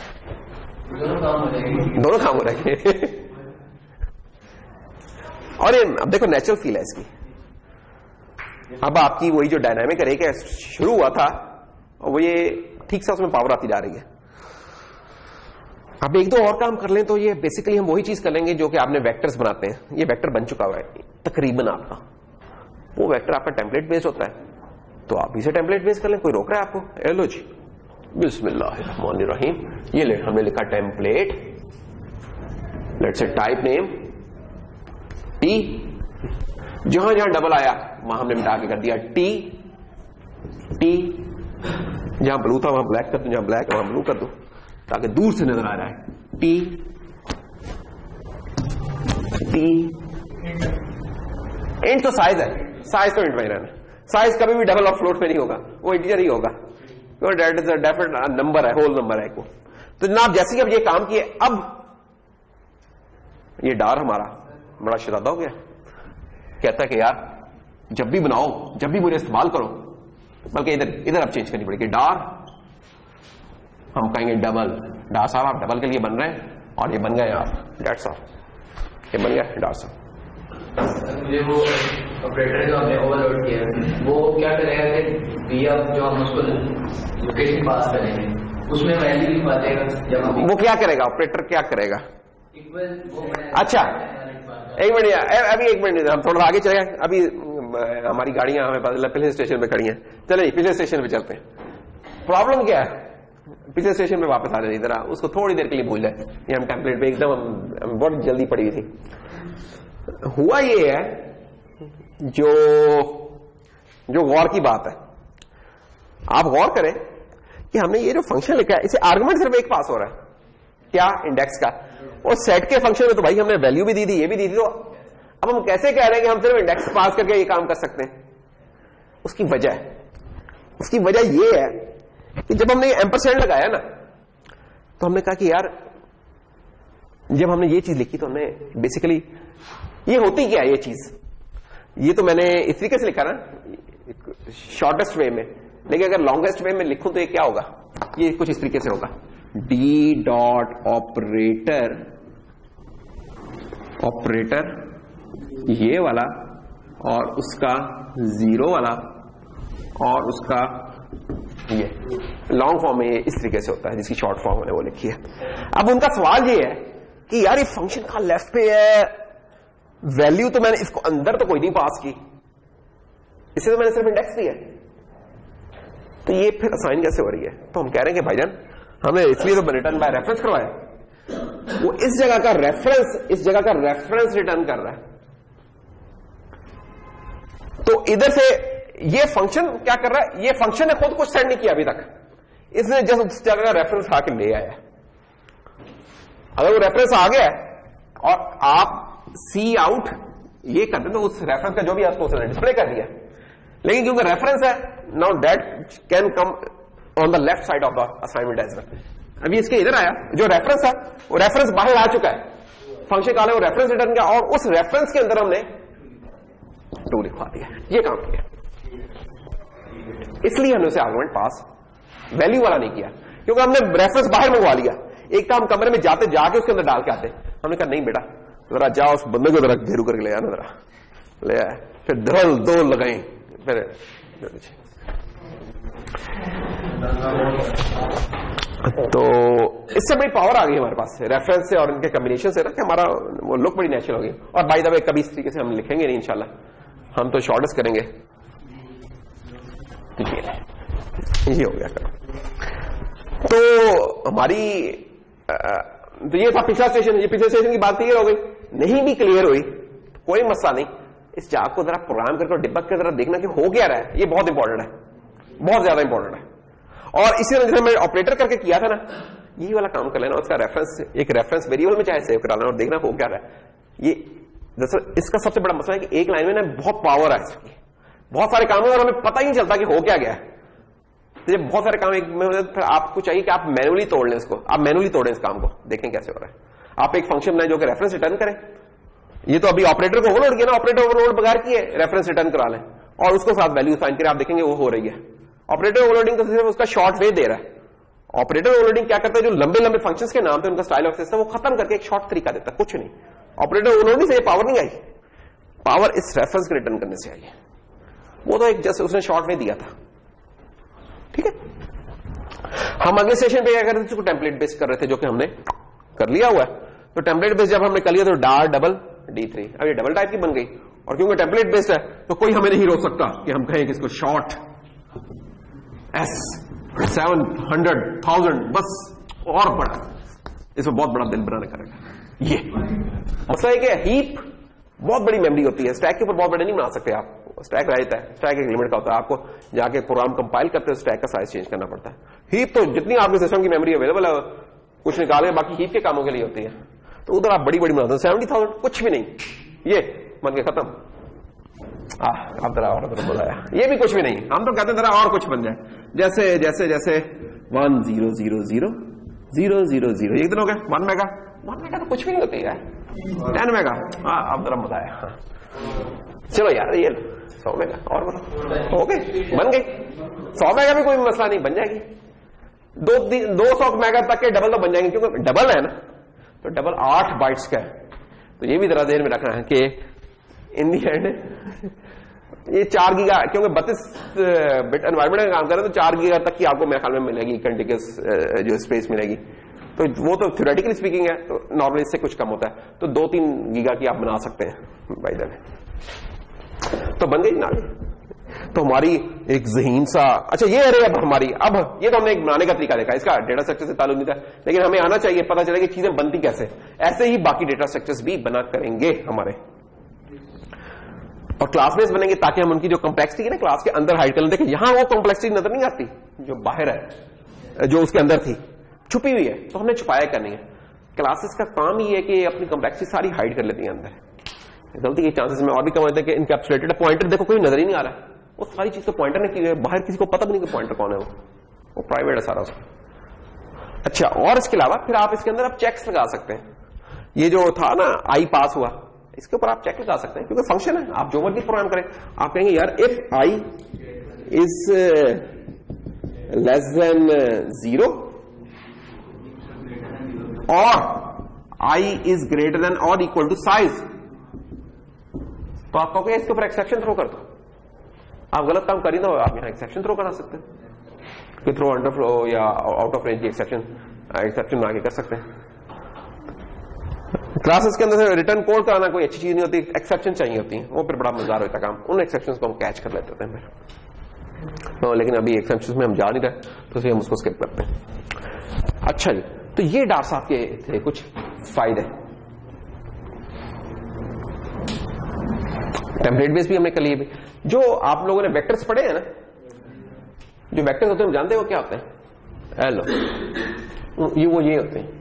दोनों काम हो रहे हैं। और ये अब देखो नेचुरल फील है इसकी। अब आपकी वही जो डायनामिक रेक है शुरू हुआ था, और वो ये ठीक से उसमें पावर आती जा रही है। अब एक दो और काम कर लें तो ये बेसिकली हम वही चीज कर लेंगे जो कि आपने वेक्टर्स बनाते हैं। ये वेक्टर बन चुका हुआ है तकरीबन आपका, वो वेक्टर आपका टेम्पलेट बेस्ड होता है, तो आप इसे टेम्पलेट बेस्ड कर लें, कोई रोक रहा है आपको। एलो जी, बिस्मिल्लाहिर्रहमानिर्रहीम, ये ले हमने लिखा template, let's say type name t, जहां जहां डबल आया वहां हमने मिटा के कर दिया टी टी, जहां ब्लू था वहां ब्लैक कर दूं, जहां ब्लैक है वहां ब्लू कर दूं, ताकि दूर से नजर आ रहा है टी टी इंट तो साइज है, साइज तो इंट में रहना, साइज कभी भी डबल और फ्लोट में नहीं होगा, वो इंटीजर ही होगा, that is a definite number है, होल नंबर है को। तो जनाब जैसे कि अब ये काम किए, अब ये डार हमारा बड़ा शरादा हो गया, कहता है कि यार जब भी बनाओ, जब भी मुझे इस्तेमाल करो, बल्कि इधर इधर अब चेंज करनी पड़ेगी, डार हम कहेंगे डबल, डार साहब आप डबल के लिए बन रहे हैं और ये बन गए आप डेट साहब, ये बन गया डार साहब। मुझे वो ऑपरेटर जो हमने ओवरलोड किया वो क्या करेगा कि बी अब जो हम उसको लोकेशन पास करेंगे उसमें वैल्यू भी पातेगा, जब हम वो क्या करेगा, ऑपरेटर क्या करेगा? अच्छा एक मिनट, अभी एक मिनट हम थोड़ा आगे चले, अभी हमारी गाड़ियां हमें पता पिछले स्टेशन पे खड़ी हैं, चले पिछले स्टेशन पे चलते हैं। प्रॉब्लम क्या है, पिछले स्टेशन पे वापस आ जाए, जरा उसको थोड़ी देर के लिए भूल जाए, ये हम टेम्पलेट पे एकदम हम बहुत जल्दी पड़ी हुई थी। हुआ ये है जो जो गौर की बात है, आप गौर करें कि हमने ये जो फंक्शन लिखा है इसे आर्गुमेंट सिर्फ एक पास हो रहा है, क्या, इंडेक्स का, और सेट के फंक्शन में तो भाई हमने वैल्यू भी दी थी, ये भी दी थी, तो अब हम कैसे कह रहे हैं कि हम सिर्फ इंडेक्स पास करके ये काम कर सकते हैं? उसकी वजह उसकी वजह ये है कि जब हमने एम्परसेंड लगाया ना, तो हमने कहा कि यार जब हमने ये चीज लिखी तो हमने बेसिकली, ये होती क्या है ये चीज, ये तो मैंने इस तरीके से लिखा ना शॉर्टेस्ट वे में, लेकिन अगर लॉन्गेस्ट वे में लिखूं तो ये क्या होगा, ये कुछ इस तरीके से होगा, डी डॉट ऑपरेटर, ऑपरेटर ये वाला और उसका जीरो वाला और उसका ये लॉन्ग फॉर्म में ये इस तरीके से होता है, जिसकी शॉर्ट फॉर्म मैंने वो लिखी है। अब उनका सवाल ये है कि यार ये फंक्शन कहां लेफ्ट पे है, वैल्यू तो मैंने इसको अंदर तो कोई नहीं पास की, इसे तो मैंने सिर्फ इंडेक्स दिया, तो ये फिर असाइन कैसे हो रही है? तो हम कह रहे हैं कि भाईजान हमने इसलिए तो रिटर्न बाय रेफरेंस करवाया, वो इस जगह का रेफरेंस इस जगह का रेफरेंस रिटर्न कर रहा है, तो इधर से ये फंक्शन क्या कर रहा है, ये फंक्शन ने खुद कुछ सेंड नहीं किया अभी तक, इसने जस्ट उस जगह का रेफरेंस आके ले आया। अगर वो रेफरेंस आ गया और आप सी आउट ये करते तो उस रेफरेंस का जो भी आपको उसने डिस्प्ले कर दिया, लेकिन क्योंकि रेफरेंस है, now that can come on the left side of the assignment as well. अभी इसके इधर आया, जो रेफरेंस है वो रेफरेंस बाहर आ चुका है, फंक्शन कॉल है वो रेफरेंस रिटर्न किया और उस रेफरेंस के अंदर हमने टू लिखवा दिया, ये काम किया। इसलिए हमने उसे आर्गुमेंट पास वैल्यू वाला नहीं किया, क्योंकि हमने रेफरेंस बाहर मंगवा लिया। एक काम कमरे में जाते जाके उसके अंदर डाल के आते, हमने कहा नहीं बेटा जरा जाओ उस बंदे को जरा घेरू करके ले आना, जरा ले आया, फिर धल दो लगाई, फिर तो इससे बड़ी पावर आ गई हमारे पास रेफरेंस से और इनके कॉम्बिनेशन से ना, कि हमारा वो लुक बड़ी नेचुरल हो गई। और बाय द वे कभी इस तरीके से हम लिखेंगे नहीं इंशाल्लाह, हम तो शॉर्टेस्ट करेंगे। ये हो गया। तो हमारी तो ये था पिछला स्टेशन, ये पिछले स्टेशन की बात क्लियर हो गई, नहीं भी क्लियर हुई कोई मसला नहीं, इस चार्ट को जरा प्रोग्राम करके डिबग कर जरा देखना कि हो क्या रहा है, ये बहुत इंपॉर्टेंट है, बहुत ज्यादा इंपॉर्टेंट है। और इसी तरह मैं ऑपरेटर करके किया था ना, यही वाला काम कर लेना, उसका रेफरेंस एक रेफरेंस वेरिएबल में चाहे सेव करा लेना और देखना हो क्या रहा है। ये दरअसल इसका सबसे बड़ा मसला है कि एक लाइन में ना बहुत पावर है इसकी, बहुत सारे काम है और हमें पता ही नहीं चलता कि हो क्या गया है। जब बहुत सारे काम एक में फिर आपको चाहिए कि आप मैनुअली तोड़ लें इसको, आप मैनुअली तोड़ें इस काम को, देखें कैसे हो रहा है। आप एक फंक्शन बनाए जो कि रेफरेंस रिटर्न करें, ये तो अभी ऑपरेटर को ओवरलोड किया ना, ऑपरेटर ओवरलोड बगैर किए रेफरेंस रिटर्न करा लें और उसको साथ वैल्यू साइन करें, आप देखेंगे वो हो रही है। ऑपरेटर ओवरलोडिंग तो सिर्फ उसका शॉर्ट वे दे रहा है। ऑपरेटर ओवरलोडिंग क्या करता है, जो लंबे लंबे फंक्शंस के नाम थे उनका स्टाइल ऑफ सिस्टम वो खत्म करके एक शॉर्ट तरीका देता है, कुछ नहीं। ऑपरेटर ओवरलोडिंग से पावर नहीं आई, पावर इस रेफरेंस को रिटर्न करने से आई है। वो तो एक जैसे उसने शॉर्ट वे दिया था, ठीक है। हम अगले सेशन पे क्या कर रहे थे, उसको टेम्पलेट बेस्ड कर रहे थे, जो कि हमने कर लिया हुआ है। तो टेम्पलेट बेस्ड जब हमने कर लिया तो डार डबल डी थ्री, अब ये डबल टाइप की बन गई। और क्योंकि टेम्पलेट बेस्ड है तो कोई हमें नहीं रोक सकता कि हम कहें कि इसको short as seven hundred thousand बस और बड़ा, इसमें बहुत बड़ा दिल बनाने करेगा। ये मसला है कि हीप बहुत बड़ी मेमोरी होती है, स्टैक के ऊपर बहुत बड़े नहीं बना सकते आप, स्टैक रहता है, स्टैक एक लिमिट का होता है, आपको जाके प्रोग्राम कंपाइल करते हो स्टैक का साइज चेंज करना पड़ता है। हीप तो जितनी आपके सिस्टम की मेमोरी अवेलेबल है कुछ निकाले, बाकी हीप के कामों के लिए होती है, तो उधर आप बड़ी बड़ी बनाते हो। सेवेंटी थाउजेंड कुछ भी नहीं, ये बन के खत्म। अब जरा और बुलाया, ये भी कुछ भी नहीं, हम तो कहते हैं जरा और कुछ बन जाए, जैसे जैसे जैसे one zero zero zero zero zero zero एक दिन हो गया वन मेगा, वन मेगा तो कुछ भी नहीं होती है, टेन मेगा, हाँ अब जरा मजा आया। हाँ चलो यार ये सौ मेगा और हो गए, बन गई सौ मेगा भी कोई मसला नहीं, बन जाएगी। दो दो सौ मेगा तक के डबल तो बन जाएंगे, क्योंकि डबल है ना, तो डबल आठ बाइट्स का है, तो ये भी जरा देर में रखना है कि इन दी एंड ये चार गीगा, क्योंकि बत्तीस बिट एनवायरमेंट में काम कर रहे हैं तो चार गीगा तक की आपको मेरे ख्याल में मिलेगी कंटिन्यूअस जो स्पेस मिलेगी, तो वो तो थ्योरेटिकली स्पीकिंग है, तो नॉर्मली इससे कुछ कम होता है, तो दो तीन गीगा की आप बना सकते हैं बाय द वे, तो बन गई ना। तो हमारी एक ज़हीन सा, अच्छा ये अरे अब हमारी, अब ये तो हमने एक बनाने का तरीका देखा, इसका डेटा स्ट्रक्चर से ताल्लुक नहीं था, लेकिन हमें आना चाहिए, पता चले कि चीजें बनती कैसे, ऐसे ही बाकी डेटा स्ट्रक्चर्स भी बना करेंगे हमारे, और क्लास में बनेंगे ताकि हम उनकी जो कॉम्प्लेक्सिटी है ना क्लास के अंदर हाइड कर लेते, यहां वो कॉम्प्लेक्सिटी नजर नहीं आती जो बाहर है, जो उसके अंदर थी छुपी हुई है, तो हमने छुपाया करनी है। क्लासेस का काम ही है कि अपनी कॉम्प्लेक्सिटी सारी हाइड कर लेती है अंदर, गलती के चांसेस में और भी कम होते हैं कि इनकैप्सुलेटेड पॉइंटर देखो कोई नजर ही नहीं आ रहा है, वो सारी चीज तो पॉइंटर ने की है, बाहर किसी को पता भी नहीं कि पॉइंटर कौन है, वो वो प्राइवेट है सारा उसका। अच्छा, और इसके अलावा फिर आप इसके अंदर आप चेक्स लगा सकते हैं, ये जो था ना आई पास हुआ, इसके ऊपर आप चेक लगा सकते हैं, क्योंकि फंक्शन है, आप जो मर्जी प्रोग्राम करें, आप कहेंगे यार if i is less than zero और आई इज ग्रेटर देन और इक्वल टू साइज, तो आप कहोगे इसके ऊपर एक्सेप्शन थ्रो कर दो, आप गलत काम कर ही दो, आप यहां एक्सेप्शन थ्रो करा सकते हैं कि थ्रो अंडर फ्लो या आउट ऑफ रेंज की एक्सेप्शन एक्सेप्शन आगे कर सकते हैं। क्लासेस के अंदर से रिटर्न कोड कराना कोई अच्छी चीज नहीं होती, एक्सेप्शन चाहिए होती है, वो फिर बड़ा मजेदार होता काम, उन एक्सेप्शंस को हम कैच कर लेते हैं फिर, तो लेकिन अभी एक्सेप्शंस में हम जा नहीं रहे, तो इसलिए हम उसको स्किप करते हैं। अच्छा जी, तो ये डॉक्टर साहब के थे कुछ फायदे, टेम्पलेट बेस भी हमने कर लिए भी। जो आप लोगों ने वेक्टर्स पढ़े हैं ना, जो वेक्टर्स होते हैं जानते हो क्या होते हैं? हेलो, ये वो ये होते हैं,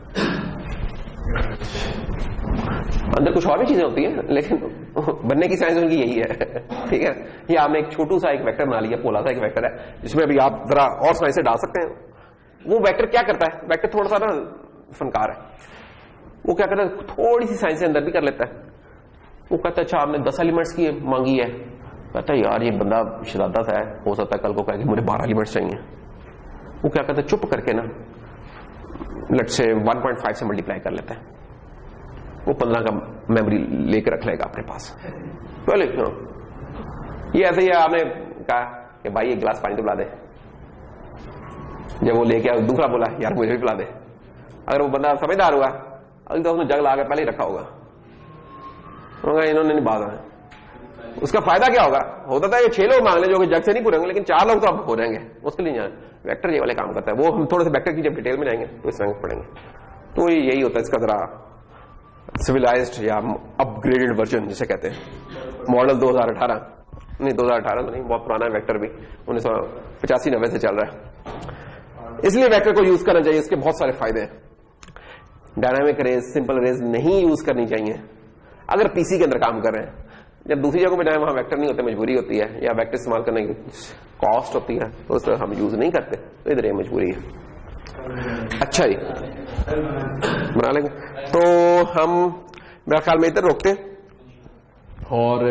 अंदर कुछ और भी चीजें होती हैं, लेकिन बनने की साइंस उनकी यही है, ठीक है। ये आपने एक छोटू सा एक वेक्टर बना लिया, पोला सा एक वेक्टर है, जिसमें अभी आप जरा और साइंस से डाल सकते हैं। वो वेक्टर क्या करता है, वेक्टर थोड़ा सा ना फनकार है, वो क्या करता है थोड़ी सी साइंस से अंदर भी कर लेता है। वो कहता है अच्छा आपने दस एलिमेंट्स की मांगी है, कहता है यार ये बंदा शरारत है, हो सकता है कल को कहे कि मुझे बारह एलिमेंट्स चाहिए। वो क्या करता है चुप करके ना let say one point five से मल्टीप्लाई कर लेता है, वो पंद्रह का मेमोरी लेकर रख लेगा अपने पास। पहले क्यों ये ऐसे ही आपने कहा कि भाई एक गिलास पानी तो पिला दे, जब वो लेके आया दूसरा बोला यार मुझे भी पिला दे, अगर वो बंदा समझदार हुआ अगले तो उसने जग ला के पहले ही रखा होगा, होगा इन्होंने नहीं बात है। उसका फायदा क्या होगा, होता था ये छह लोग मांग ले जो कि जग से नहीं पूरेंगे, लेकिन चार लोग तो अब हो जाएंगे, उसके लिए वेक्टर ये वाले काम करता है। वो हम थोड़े से वेक्टर की जब डिटेल में जाएंगे तो इस रंग पढ़ेंगे, तो यही होता है इसका जरा सिविलाइज्ड या अपग्रेडेड वर्जन जिसे कहते हैं। मॉडल दो हज़ार अठारह नहीं दो हज़ार अठारह तो नहीं, बहुत पुराना है वेक्टर भी, उन्नीस सौ पचासी नब्बे से चल रहा है, इसलिए वेक्टर को यूज करना चाहिए। इसके बहुत सारे फायदे हैं। डायनामिक रेज, सिंपल रेज नहीं यूज करनी चाहिए अगर पीसी के अंदर काम कर रहे हैं। जब दूसरी जगह पे जाए वहां वेक्टर नहीं होते, मजबूरी होती है, या वेक्टर इस्तेमाल करने की कॉस्ट होती है, तो उस तरह हम यूज नहीं करते, तो इधर ये मजबूरी है। अच्छा जी बना लेंगे, तो हम मेरा ख्याल में इधर रोकते हैं। और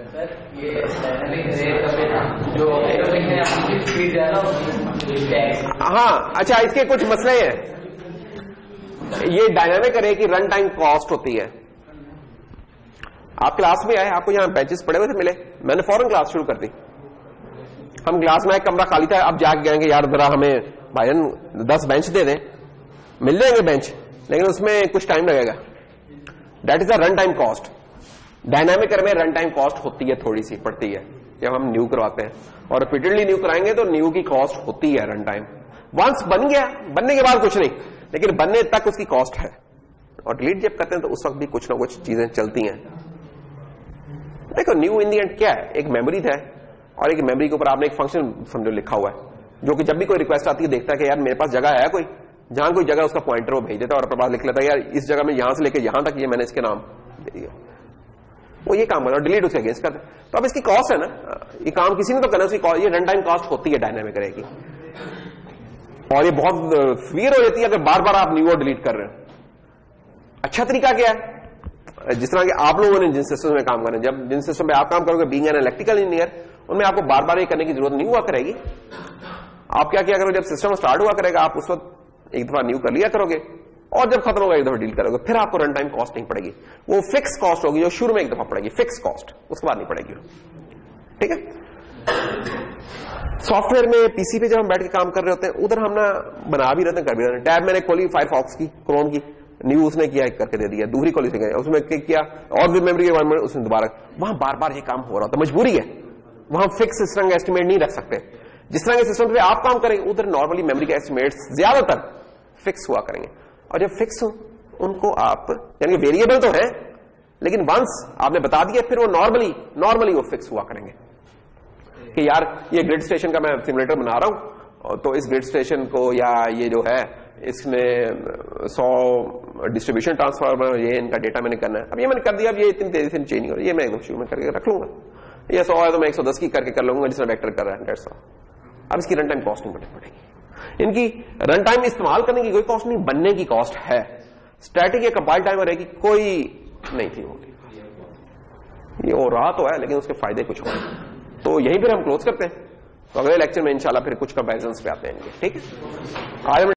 हाँ अच्छा, इसके कुछ मसले हैं। ये डायनामिक अरे की रन टाइम कॉस्ट होती है। आप क्लास में आए, आपको यहां बेंचेस पड़े हुए थे मिले, मैंने फौरन क्लास शुरू कर दी। हम क्लास में आए, कमरा खाली था, अब जाके कहेंगे यार जरा हमें भाईजान दस बेंच दे दें, मिल जाएंगे बेंच, लेकिन उसमें कुछ टाइम लगेगा। That is the run time cost. Dynamic में रन टाइम कॉस्ट होती है, थोड़ी सी पड़ती है जब हम न्यू करवाते हैं, और रिपीटेडली न्यू कराएंगे तो न्यू की कॉस्ट होती है रन टाइम। वंस बन गया, बनने के बाद कुछ नहीं, लेकिन बनने तक उसकी कॉस्ट है, और डिलीट जब करते हैं तो उस वक्त भी कुछ ना कुछ चीजें चलती हैं। देखो न्यू इन दी एंड क्या है, एक मेमोरी है, और एक मेमोरी के ऊपर आपने एक फंक्शन समझो लिखा हुआ है, जो कि जब भी कोई रिक्वेस्ट आती है देखता है कि यार मेरे पास जगह है कोई, जहां कोई जगह उसका पॉइंटर वो भेज देता है, और अपने पास लिख लेता है यार इस जगह में यहां से लेकर यहां तक ये मैंने इसके नाम दे दिया। वो ये काम करता है, डिलीट उसके अगेंस्ट करता है। तो अब इसकी कॉस्ट है ना, ये काम किसी ने तो करना, उसकी ये रन टाइम कॉस्ट होती है डायनामिक अरे की, और ये बहुत फियर हो जाती है अगर बार बार आप न्यू डिलीट कर रहे हो। अच्छा तरीका क्या है, जिस तरह के आप लोगों ने जिन सिस्टम में काम कर रहे हैं, जब जिन सिस्टम पे आप काम करोगे बीइंग एन इलेक्ट्रिकल इंजीनियर, उनमें आपको बार बार ये करने की जरूरत नहीं हुआ करेगी। आप क्या किया करोगे, जब सिस्टम स्टार्ट हुआ करेगा आप उस वक्त एक दफा न्यू कर लिया करोगे, और जब खत्म होगा एक दफा डील करोगे, फिर आपको रन टाइम कॉस्ट नहीं पड़ेगी। वो फिक्स कॉस्ट होगी जो शुरू में एक दफा पड़ेगी, फिक्स कॉस्ट, उसके बाद नहीं पड़ेगी। ठीक है। सॉफ्टवेयर में पीसी पे जब हम बैठ के काम कर रहे होते हैं, उधर हम ना बना भी रहते हैं, कर भी रहते हैं। टैब मैंने खोली फायरफॉक्स की, क्रोम की, न्यू उसने किया एक करके दे दिया, दूसरी खोली से गया, उसमें क्लिक किया और भी मेमोरी के बारे में उसने दोबारा, वहां बार बार ये काम हो रहा था, मजबूरी है, वहां फिक्स इस तरह का एस्टिमेट नहीं रख सकते। जिस तरह के सिस्टम पे आप काम करेंगे उधर नॉर्मली मेमोरी के एस्टिमेट ज्यादातर फिक्स हुआ करेंगे, और जब फिक्स हो उनको आप, यानी वेरिएबल तो है लेकिन वंस आपने बता दिया फिर वो नॉर्मली नॉर्मली वो फिक्स हुआ करेंगे कि यार ये ग्रिड स्टेशन का मैं सिमुलेटर बना रहा हूं, तो इस ग्रिड स्टेशन को या ये जो है इसमें सौ डिस्ट्रीब्यूशन ट्रांसफार्मर, ये इनका डेटा मैंने करना है, अब ये मैंने कर दिया, अब ये इतनी तेजी से चेंज नहीं हो रही, ये मैं एकदम शुरू में करके रख लूंगा, ये सौ है तो मैं एक सौ दस की करके कर लूंगा जिसमें वेक्टर कर रहा है डेढ़ सौ। अब इसकी रन टाइम कॉस्ट नहीं बढ़नी पड़ेगी, इनकी रन टाइम इस्तेमाल करने की कोई कॉस्ट नहीं, बनने की कॉस्ट है। स्टैटिक या कंपाइल टाइम रहेगी कोई नहीं थी होगी, ये हो रहा तो है लेकिन उसके फायदे कुछ हो। तो यहीं फिर हम क्लोज करते हैं, तो अगले लेक्चर में इंशाल्लाह फिर कुछ कंपैरिजंस पे आते हैं। ठीक है, आज